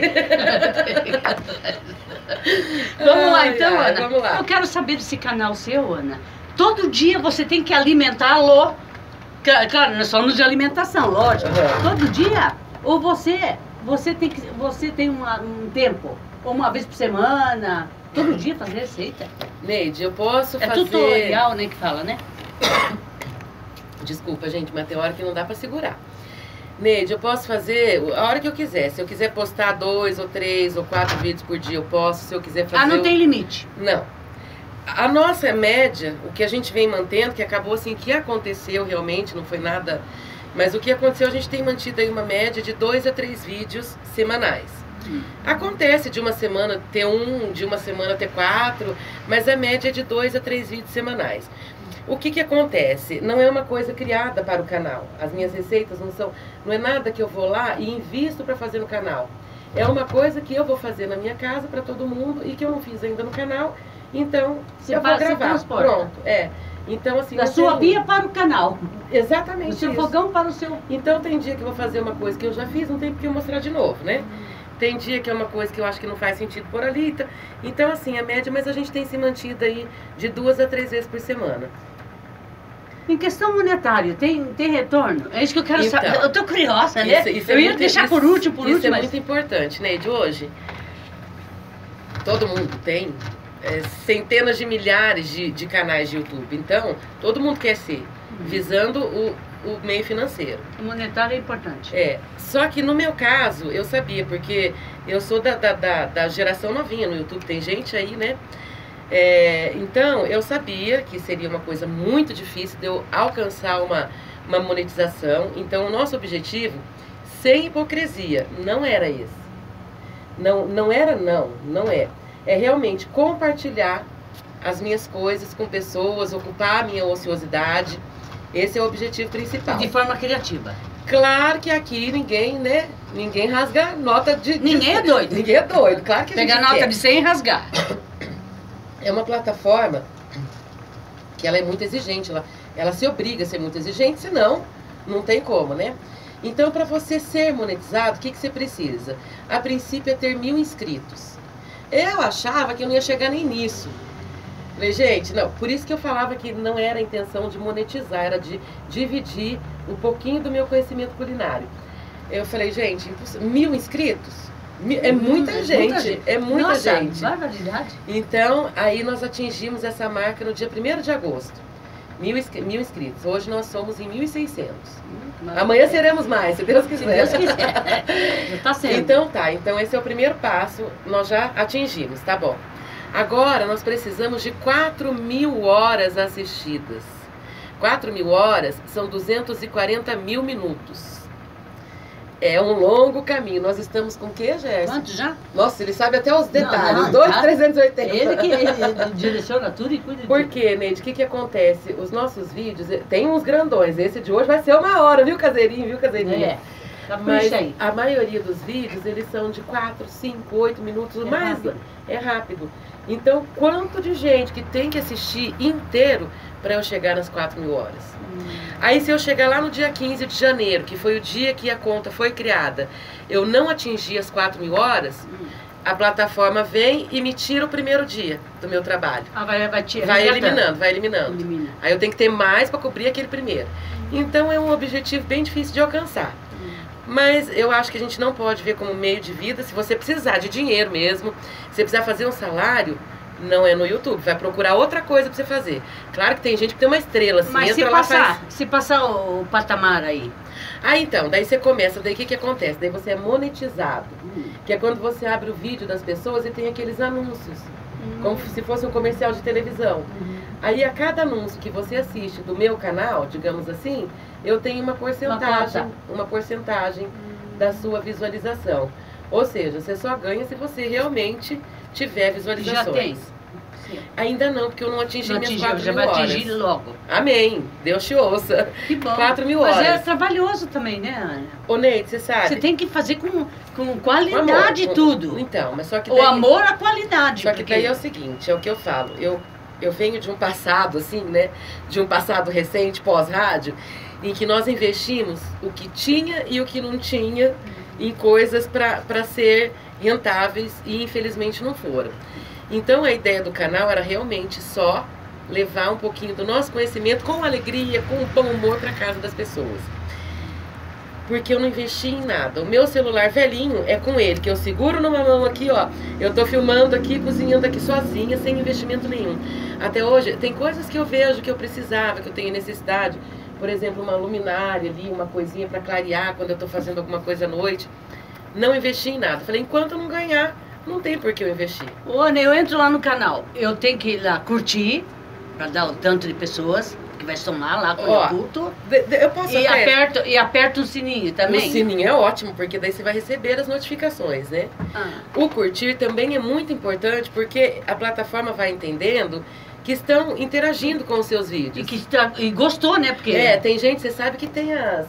Vamos lá, Ai, então, ai, Ana. vamos lá. Eu quero saber desse canal seu, Ana. Todo dia você tem que alimentá-lo. Cla- Claro, nós falamos de alimentação, lógico. Uhum. Todo dia. Ou você, você tem que, você tem uma- um tempo, ou uma vez por semana, todo dia fazer receita. Neide, eu posso É fazer... tutorial, né, que fala, né? Desculpa, gente, mas tem hora que não dá pra segurar. Neide, eu posso fazer a hora que eu quiser. Se eu quiser postar dois ou três ou quatro vídeos por dia, eu posso. Se eu quiser fazer... Ah, não o- tem limite. Não. A nossa média, o que a gente vem mantendo, que acabou assim, que aconteceu realmente, não foi nada... Mas o que aconteceu, a gente tem mantido aí uma média de dois a três vídeos semanais. Hum. Acontece de uma semana ter um, de uma semana ter quatro, mas a média é de dois a três vídeos semanais. O que que acontece? Não é uma coisa criada para o canal. As minhas receitas não são, não é nada que eu vou lá e invisto para fazer no canal. É uma coisa que eu vou fazer na minha casa para todo mundo e que eu não fiz ainda no canal. Então, Você eu vou faz, você gravar. transporta. Pronto, é. Então assim, Da não sua tem- pia para o canal. Exatamente Do seu isso. fogão para o seu... Então tem dia que eu vou fazer uma coisa que eu já fiz, não tem porque eu mostrar de novo, né? Tem dia que é uma coisa que eu acho que não faz sentido por ali. tá- Então assim, a média, mas a gente tem se mantido aí de duas a três vezes por semana. Em questão monetária, tem, tem retorno? É isso que eu quero Então, saber. Eu tô curiosa, né? Isso- isso é eu ia muito- deixar isso- por último, por Isso último, é mas... muito importante, Neide. Hoje, todo mundo tem é, centenas de milhares de, de canais de YouTube. Então, todo mundo quer ser, visando o, o meio financeiro. O monetário é importante. É, só que no meu caso, eu sabia, porque eu sou da, da, da, da geração novinha no YouTube, tem gente aí, né? É, então, eu sabia que seria uma coisa muito difícil de eu alcançar uma, uma monetização. Então, o nosso objetivo, sem hipocrisia, não era esse. Não, não era não, não é. É realmente compartilhar as minhas coisas com pessoas, ocupar a minha ociosidade. Esse é o objetivo principal. De forma criativa. Claro que aqui ninguém, né? Ninguém rasga nota de... de- Ninguém é doido. Ninguém é doido, claro que a Pegar gente nota quer. de cem e rasgar. É uma plataforma que ela é muito exigente, ela, ela se obriga a ser muito exigente, senão não tem como, né? Então, para você ser monetizado, o que, que você precisa? A princípio é ter mil inscritos. Eu achava que eu não ia chegar nem nisso. Falei, gente, não, por isso que eu falava que não era a intenção de monetizar, era de dividir um pouquinho do meu conhecimento culinário. Eu falei, gente, imposs- mil inscritos? Mi- É muita Hum, gente, muita gente. é muita Nossa, gente. barbaridade. Então, aí nós atingimos essa marca no dia primeiro de agosto. Mil, inscri- mil inscritos. Hoje nós somos em mil e seiscentos. Amanhã seremos mais, se Deus Se quiser. Deus quiser. Já tá sendo. Então tá, então esse é o primeiro passo, nós já atingimos, tá bom. Agora nós precisamos de quatro mil horas assistidas. quatro mil horas são duzentos e quarenta mil minutos. É um longo caminho. Nós estamos com o que, Gerson? Quanto já? Nossa, ele sabe até os detalhes. Não, não, dois tá. trezentos e oitenta. Ele que ele, ele direciona tudo e cuida de Por tudo. quê, Neide? O que que acontece? Os nossos vídeos, eh, tem uns grandões. Esse de hoje vai ser uma hora, viu, caseirinho? Viu, caseirinho? É. Tá por Mas isso aí. a maioria dos vídeos, eles são de quatro, cinco, oito minutos, É mais rápido. é rápido. Então, quanto de gente que tem que assistir inteiro para eu chegar nas quatro mil horas? Aí, se eu chegar lá no dia quinze de janeiro, que foi o dia que a conta foi criada, eu não atingir as quatro mil horas, a plataforma vem e me tira o primeiro dia do meu trabalho. Ah, vai, vai tirar. Vai eliminando, vai eliminando. Elimina. Aí eu tenho que ter mais para cobrir aquele primeiro. Então, é um objetivo bem difícil de alcançar. Mas eu acho que a gente não pode ver como meio de vida. Se você precisar de dinheiro mesmo, se você precisar fazer um salário, Não é no YouTube, vai procurar outra coisa pra você fazer. Claro que tem gente que tem uma estrela, assim, Mas entra se lá, passar, faz... se passar o, o patamar aí. Ah, então, daí você começa, daí o que que acontece? Daí você é monetizado, hum. que é quando você abre o vídeo das pessoas e tem aqueles anúncios, hum. como se fosse um comercial de televisão. Hum. Aí a cada anúncio que você assiste do meu canal, digamos assim, eu tenho uma porcentagem, uma, uma porcentagem hum. da sua visualização. Ou seja, você só ganha se você realmente tiver visualizações. Já tem? Sim. Ainda não, porque eu não atingi não minhas atingiu, quatro já mil vai horas. atingir logo. Amém. Deus te ouça. Que bom. quatro mil horas. Mas é trabalhoso também, né, Ana? Ô, Neide, você sabe? Você tem que fazer com, com qualidade amor, tudo. Então, mas só que daí, o amor à qualidade. Só que porque... daí é o seguinte, é o que eu falo. Eu, eu venho de um passado, assim, né? De um passado recente, pós-rádio, em que nós investimos o que tinha e o que não tinha em coisas para ser rentáveis e infelizmente não foram. Então a ideia do canal era realmente só levar um pouquinho do nosso conhecimento com alegria, com bom humor para casa das pessoas. Porque eu não investi em nada. O meu celular velhinho é com ele, que eu seguro numa mão aqui, ó. Eu tô filmando aqui, cozinhando aqui sozinha, sem investimento nenhum. Até hoje, tem coisas que eu vejo que eu precisava, que eu tenho necessidade. Por exemplo, uma luminária ali, uma coisinha para clarear quando eu tô fazendo alguma coisa à noite. Não investi em nada. Falei, enquanto eu não ganhar, não tem por que eu investir. Ô, Ana, eu entro lá no canal. Eu tenho que ir lá curtir, para dar o tanto de pessoas que vai somar lá com o culto. De, de, eu posso e, até... aperto, e aperta o sininho também. O sininho é ótimo, porque daí você vai receber as notificações, né? Ah. O curtir também é muito importante, porque a plataforma vai entendendo que estão interagindo com os seus vídeos. E, que está, e gostou, né? Porque... É, tem gente, você sabe que tem as...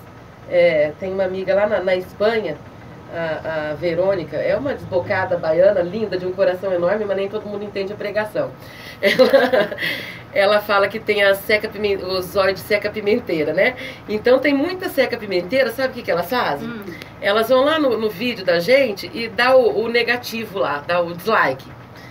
É, tem uma amiga lá na, na Espanha, A, a Verônica, é uma desbocada baiana, linda, de um coração enorme, mas nem todo mundo entende a pregação. Ela, ela fala que tem a seca pimenta, os olhos de seca pimenteira, né? Então tem muita seca pimenteira, sabe o que, que elas fazem? Hum. Elas vão lá no, no vídeo da gente e dá o, o negativo lá, dá o dislike.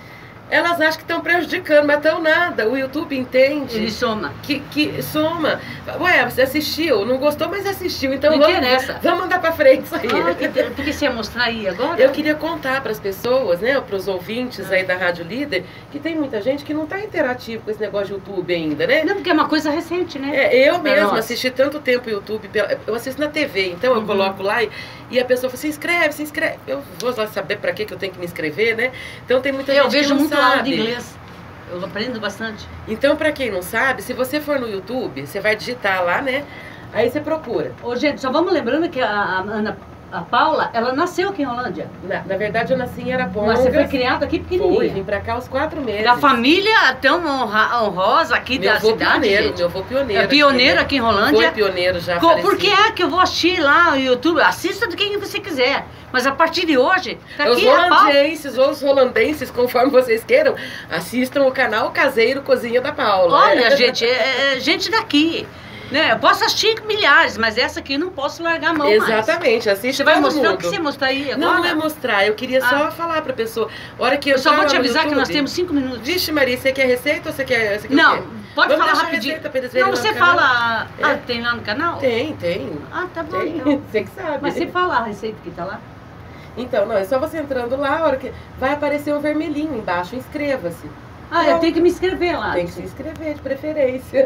Elas acham que estão prejudicando, mas estão nada. O YouTube entende. Ele soma. Que, que soma. Ué, você assistiu, não gostou, mas assistiu. Então não vamos, interessa. Vamos mandar pra frente isso aí. Ah, que, porque você ia mostrar aí agora? Eu queria contar para as pessoas, né, para os ouvintes ah. aí da Rádio Líder, que tem muita gente que não está interativo com esse negócio de YouTube ainda, né? Não, porque é uma coisa recente, né? É, eu mesma assisti tanto tempo o YouTube, eu assisto na T V, então eu uhum. coloco lá e, e a pessoa fala, se inscreve, se inscreve. Eu vou lá saber para que eu tenho que me inscrever, né? Então tem muita eu gente vejo que não muito sabe. aula de inglês. Eu aprendo bastante. Então, para quem não sabe, se você for no YouTube, você vai digitar lá, né? Aí você procura. Ô, gente, só vamos lembrando que a, a Ana, a Paula, ela nasceu aqui em Rolândia. Na, na verdade, eu nasci em Arapongas. Mas você foi criada aqui pequenininha. Fui, vim pra cá aos quatro meses. Da família tão honra, honrosa aqui meu da cidade, pioneiro, gente. Meu avô pioneiro. É pioneiro aqui, né? Aqui em Rolândia. Foi pioneiro já. Por que é que eu vou assistir lá no YouTube? Assista do quem você quiser. Mas a partir de hoje, tá os aqui holandenses ou os holandenses, conforme vocês queiram, assistam o canal Caseiro Cozinha da Paula. Olha, é. gente, é, é gente daqui. Né? Eu posso assistir milhares, mas essa aqui eu não posso largar a mão. Exatamente, mais. assiste. Você vai mostrar mundo. O que você mostrar aí agora? Não, não é mostrar, eu queria só ah. falar pra pessoa. Hora que eu, eu só vou te avisar YouTube, que nós temos cinco minutos. Vixe, Maria, você quer receita ou você quer. Você quer não, pode Vamos falar rapidinho. Receita pra eles verem não, você fala. É. Ah, tem lá no canal? Tem, tem. Ah, tá bom. Tem. Então. Você que sabe. Mas você fala a receita que tá lá? Então, não, é só você entrando lá, a hora que vai aparecer um vermelhinho embaixo, inscreva-se. Ah, então, eu tenho que me inscrever lá. Tem que se inscrever, de preferência.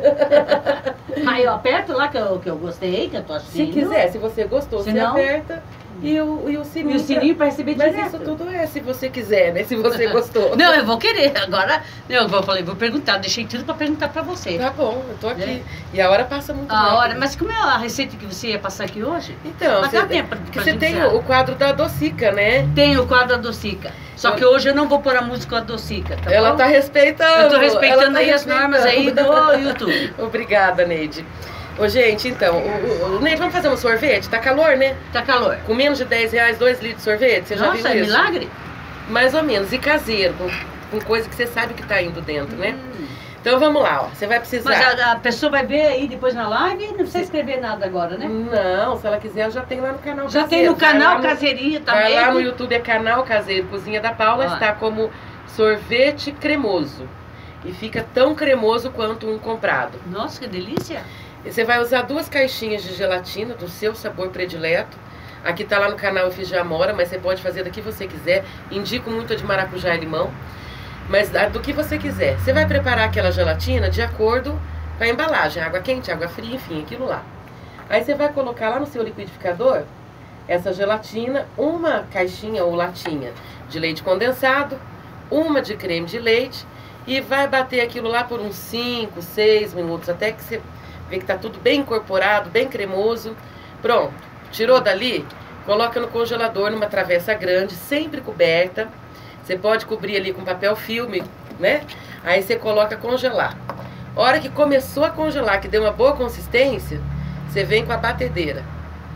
Aí eu aperto lá que eu, que eu gostei, que eu tô assistindo. Se quiser, se você gostou, se você não... aperta. E o, e o sininho. E o sininho para receber Mas direto. isso tudo é se você quiser, né? Se você gostou. Não, eu vou querer. Agora, eu vou, falei, vou perguntar. Deixei tudo para perguntar para você. Tá bom, eu tô aqui. É. E a hora passa muito a rápido. hora, mas como é a receita que você ia passar aqui hoje? Então, mas você, dá tempo porque você tem o, o quadro da Docica, né? Tem o quadro da Docica. Só que hoje eu não vou pôr a música da Docica, tá Ela bom? tá respeitando. Eu tô respeitando tá aí respeitando. as normas aí do YouTube. Obrigada, Neide. Ô, gente, então, o, o, o Neide, vamos fazer um sorvete? Tá calor, né? Tá calor. Com menos de dez reais, dois litros de sorvete? Você Nossa, já viu é isso? milagre? Mais ou menos. E caseiro, com, com coisa que você sabe que tá indo dentro, né? Hum. Então vamos lá, ó. Você vai precisar... Mas a, a pessoa vai ver aí depois na live e não precisa escrever nada agora, né? Não, se ela quiser, ela já tem lá no canal Já caseiro. tem no canal no, Caseirinho também. Vai lá no YouTube, é canal Caseiro Cozinha da Paula, ó. Está como sorvete cremoso. E fica tão cremoso quanto um comprado. Nossa, que delícia! E você vai usar duas caixinhas de gelatina do seu sabor predileto. Aqui tá lá no canal eu fiz de amora, mas você pode fazer da que você quiser. Indico muito a de maracujá e limão. mas do que você quiser. Você vai preparar aquela gelatina de acordo com a embalagem, água quente, água fria, enfim, aquilo lá. Aí você vai colocar lá no seu liquidificador essa gelatina, uma caixinha ou latinha de leite condensado, uma de creme de leite, e vai bater aquilo lá por uns cinco, seis minutos, até que você vê que tá tudo bem incorporado, bem cremoso. Pronto, tirou dali, coloca no congelador numa travessa grande, sempre coberta. Você pode cobrir ali com papel filme, né? Aí você coloca congelar. Hora que começou a congelar, que deu uma boa consistência, você vem com a batedeira.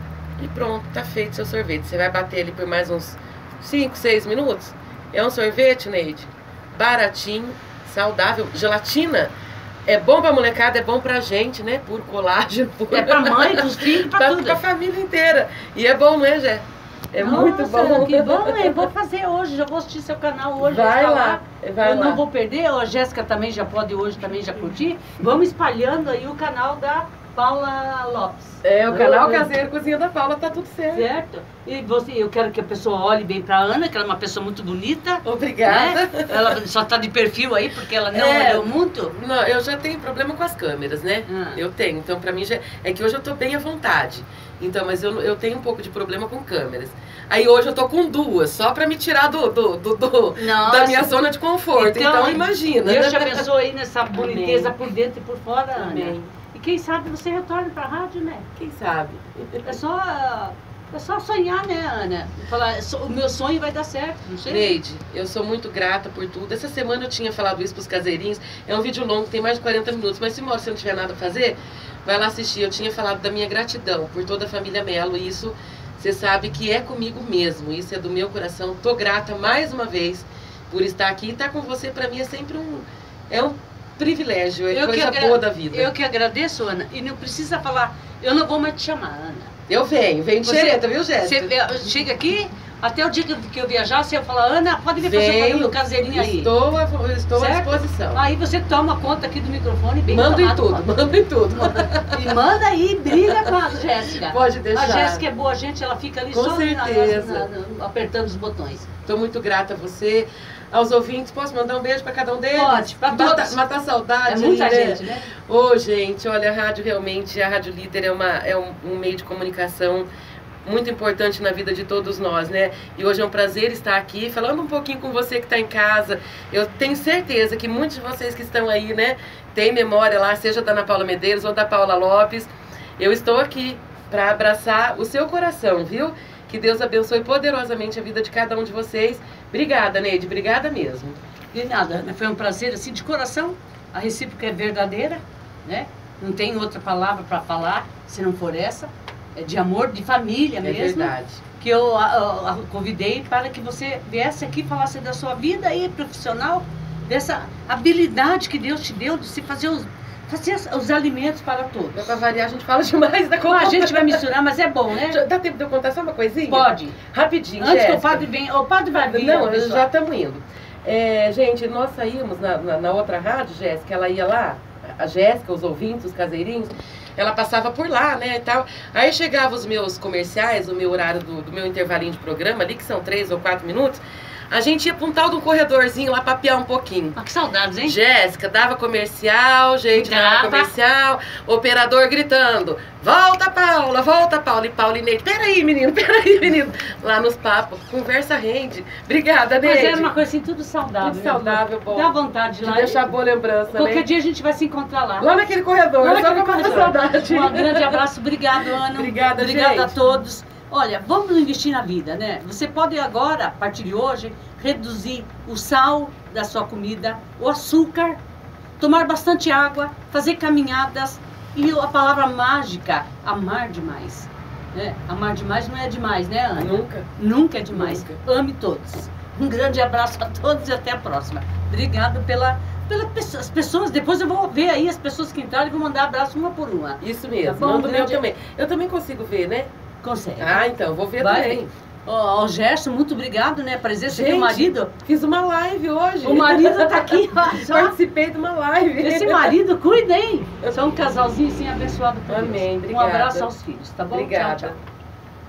E pronto, tá feito seu sorvete. Você vai bater ele por mais uns cinco, seis minutos. É um sorvete, Neide, baratinho, saudável. Gelatina é bom pra molecada, é bom pra gente, né? Puro colágeno. Puro... É pra mãe, pros filhos, pra, pra tudo. Pra família inteira. E é bom, né, Jé? É Nossa, muito bom. Que bom, eu vou fazer hoje, já vou assistir seu canal hoje. Vai lá, lá. vai eu lá. não vou perder, a Jéssica também já pode hoje também já curtir. Vamos espalhando aí o canal da Paula Lopes. É, o canal eu, Caseiro Cozinha da Paula, tá tudo certo. Certo. E você, eu quero que a pessoa olhe bem pra Ana, que ela é uma pessoa muito bonita. Obrigada. Né? Ela só tá de perfil aí, porque ela não É, olhou muito. Não, eu já tenho problema com as câmeras, né? Ah. Eu tenho, então pra mim já... É que hoje eu tô bem à vontade. Então, mas eu, eu tenho um pouco de problema com câmeras. Aí hoje eu tô com duas, só pra me tirar do, do, do, do da minha zona de conforto. Então, então imagina. Deus te abençoe aí nessa boniteza por dentro e por fora, Ana. E quem sabe você retorne pra rádio, né? Quem sabe? É só, é só sonhar, né, Ana? Falar, o meu sonho vai dar certo, não sei. Neide, eu sou muito grata por tudo. Essa semana eu tinha falado isso pros caseirinhos. É um vídeo longo, tem mais de quarenta minutos. Mas se uma hora você não tiver nada a fazer, vai lá assistir. Eu tinha falado da minha gratidão por toda a família Melo. E isso, você sabe que é comigo mesmo. Isso é do meu coração. Tô grata mais uma vez por estar aqui. E estar com você, pra mim, é sempre um... É um privilégio, é eu coisa boa da vida. Eu que agradeço, Ana. E não precisa falar, eu não vou mais te chamar, Ana. Eu venho, venho de xereta, viu, Jéssica? Você chega aqui, até o dia que eu, que eu viajar, você fala, Ana, pode vir fazer o programa caseirinho aí. Estou, estou à disposição. Aí você toma conta aqui do microfone bem Manda em tudo, manda em tudo. E manda aí, briga com a Jéssica. Pode deixar. A Jéssica é boa gente, ela fica ali com só certeza. Na, na, na, apertando os botões. Estou muito grata a você. Aos ouvintes, posso mandar um beijo para cada um deles? Pode, para todos. Matar, matar a saudade. É muita né? gente, né? Ô, oh, gente, olha, a rádio realmente, a Rádio Líder é, uma, é um, um meio de comunicação muito importante na vida de todos nós, né? E hoje é um prazer estar aqui, falando um pouquinho com você que está em casa. Eu tenho certeza que muitos de vocês que estão aí, né, tem memória lá, seja da Ana Paula Medeiros ou da Paula Lopes. Eu estou aqui para abraçar o seu coração, viu? Que Deus abençoe poderosamente a vida de cada um de vocês. Obrigada, Neide, obrigada mesmo. De nada, Ana, foi um prazer, assim, de coração. A recíproca é verdadeira, né? Não tem outra palavra para falar, se não for essa. É de amor, de família é mesmo. É verdade. Que eu a, a, a convidei para que você viesse aqui e falasse da sua vida aí profissional, dessa habilidade que Deus te deu de se fazer os... fazer os alimentos para todos. Para variar, a gente fala demais da conta. A gente vai misturar, mas é bom, né? Dá tempo de eu contar só uma coisinha? Pode. Rapidinho, Antes Jéssica. que o padre venha. O padre vai vir. Não, já estamos indo. É, gente, nós saímos na, na, na outra rádio, Jéssica, ela ia lá, a Jéssica, os ouvintes, os caseirinhos, ela passava por lá, né, e tal. Aí chegava os meus comerciais, o meu horário do, do meu intervalinho de programa ali, que são três ou quatro minutos, a gente ia pra um tal de um corredorzinho lá papear um pouquinho. Ah, que saudades, hein? Jéssica, dava comercial, gente Grava. dava comercial, operador gritando, volta Paula, volta Paula, e Paula e Neide, peraí menino, peraí menino, lá nos papos, conversa rende. Obrigada, Neide. Mas era uma coisa assim, tudo saudável. Tudo saudável, bom. Dá vontade de de lá. deixar boa lembrança, Qualquer né? dia a gente vai se encontrar lá. Lá naquele corredor, lá só naquele pra matar corredor. saudade. Um grande abraço, obrigado, Ana. Obrigada, Obrigada gente. a todos. Olha, vamos investir na vida, né? Você pode agora, a partir de hoje, reduzir o sal da sua comida, o açúcar, tomar bastante água, fazer caminhadas e a palavra mágica, amar demais. Né? Amar demais não é demais, né, Ana? Nunca. Nunca é demais. Nunca. Ame todos. Um grande abraço a todos e até a próxima. Obrigado pela... pelas pessoas, depois eu vou ver aí as pessoas que entraram e vou mandar abraço uma por uma. Isso mesmo, Tá bom, manda o meu grande... também. Eu também consigo ver, né? Consegue. Ah, então, vou ver Vai. também. Ó, oh, Gerson, muito obrigado, né? Prazer ser Gente, teu marido. Fiz uma live hoje. O marido tá aqui, ó, só. Participei de uma live. Esse marido, cuida, hein? São um casalzinho assim abençoado por Amém, Deus. obrigada. Um abraço aos filhos, tá bom? Obrigada. Tchau,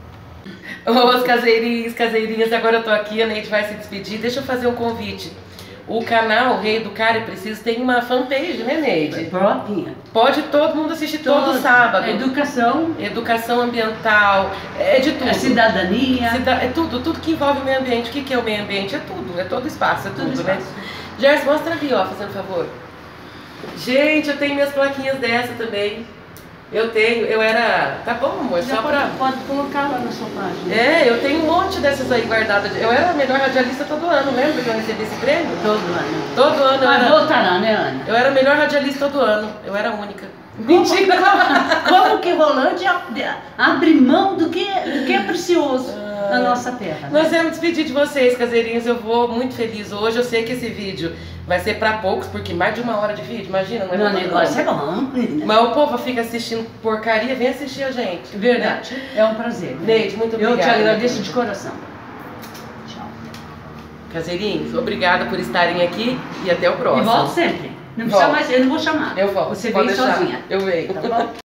tchau. Ô, os caseirinhos, caseirinhas, agora eu tô aqui, a Neide vai se despedir. Deixa eu fazer um convite. o canal Reeducar é Preciso tem uma fanpage, né, Neide? Própria. Pode todo mundo assistir todo, Todo- sábado. Educação, Educação ambiental, é de tudo. a cidadania. Cida- É tudo, tudo que envolve o meio ambiente. O que que é o meio ambiente? É tudo, é todo espaço, é tudo, Tudo né? espaço. Gerson, mostra ali, ó, fazendo favor. Gente, eu tenho minhas plaquinhas dessa também. Eu tenho, eu era... Tá bom, amor, Já só pode, pra... pode colocar lá na sua página. É, eu tenho um monte dessas aí guardadas. Eu era a melhor radialista todo ano, lembra que eu recebi esse prêmio? Todo ano. Todo ano eu Mas era... voltará, né, Ana? Eu era a melhor radialista todo ano. Eu era a única. Mentira! Como que Rolândia abre mão do que, do que é precioso na nossa terra? Nós vamos despedir de vocês, caseirinhos. Eu vou muito feliz hoje. Eu sei que esse vídeo vai ser pra poucos, porque mais de uma hora de vídeo, imagina, não é Meu pra todo negócio é mundo. bom. Mas o povo fica assistindo porcaria, vem assistir a gente. Verdade. É um prazer. Neide, muito Eu te obrigada. agradeço de coração. Tchau. Caseirinhos, obrigada por estarem aqui e até o E próximo. volto sempre. Não precisa Volto. mais, eu não vou chamar. Eu volto. Você Pode vem deixar. sozinha. Eu venho. Tá bom?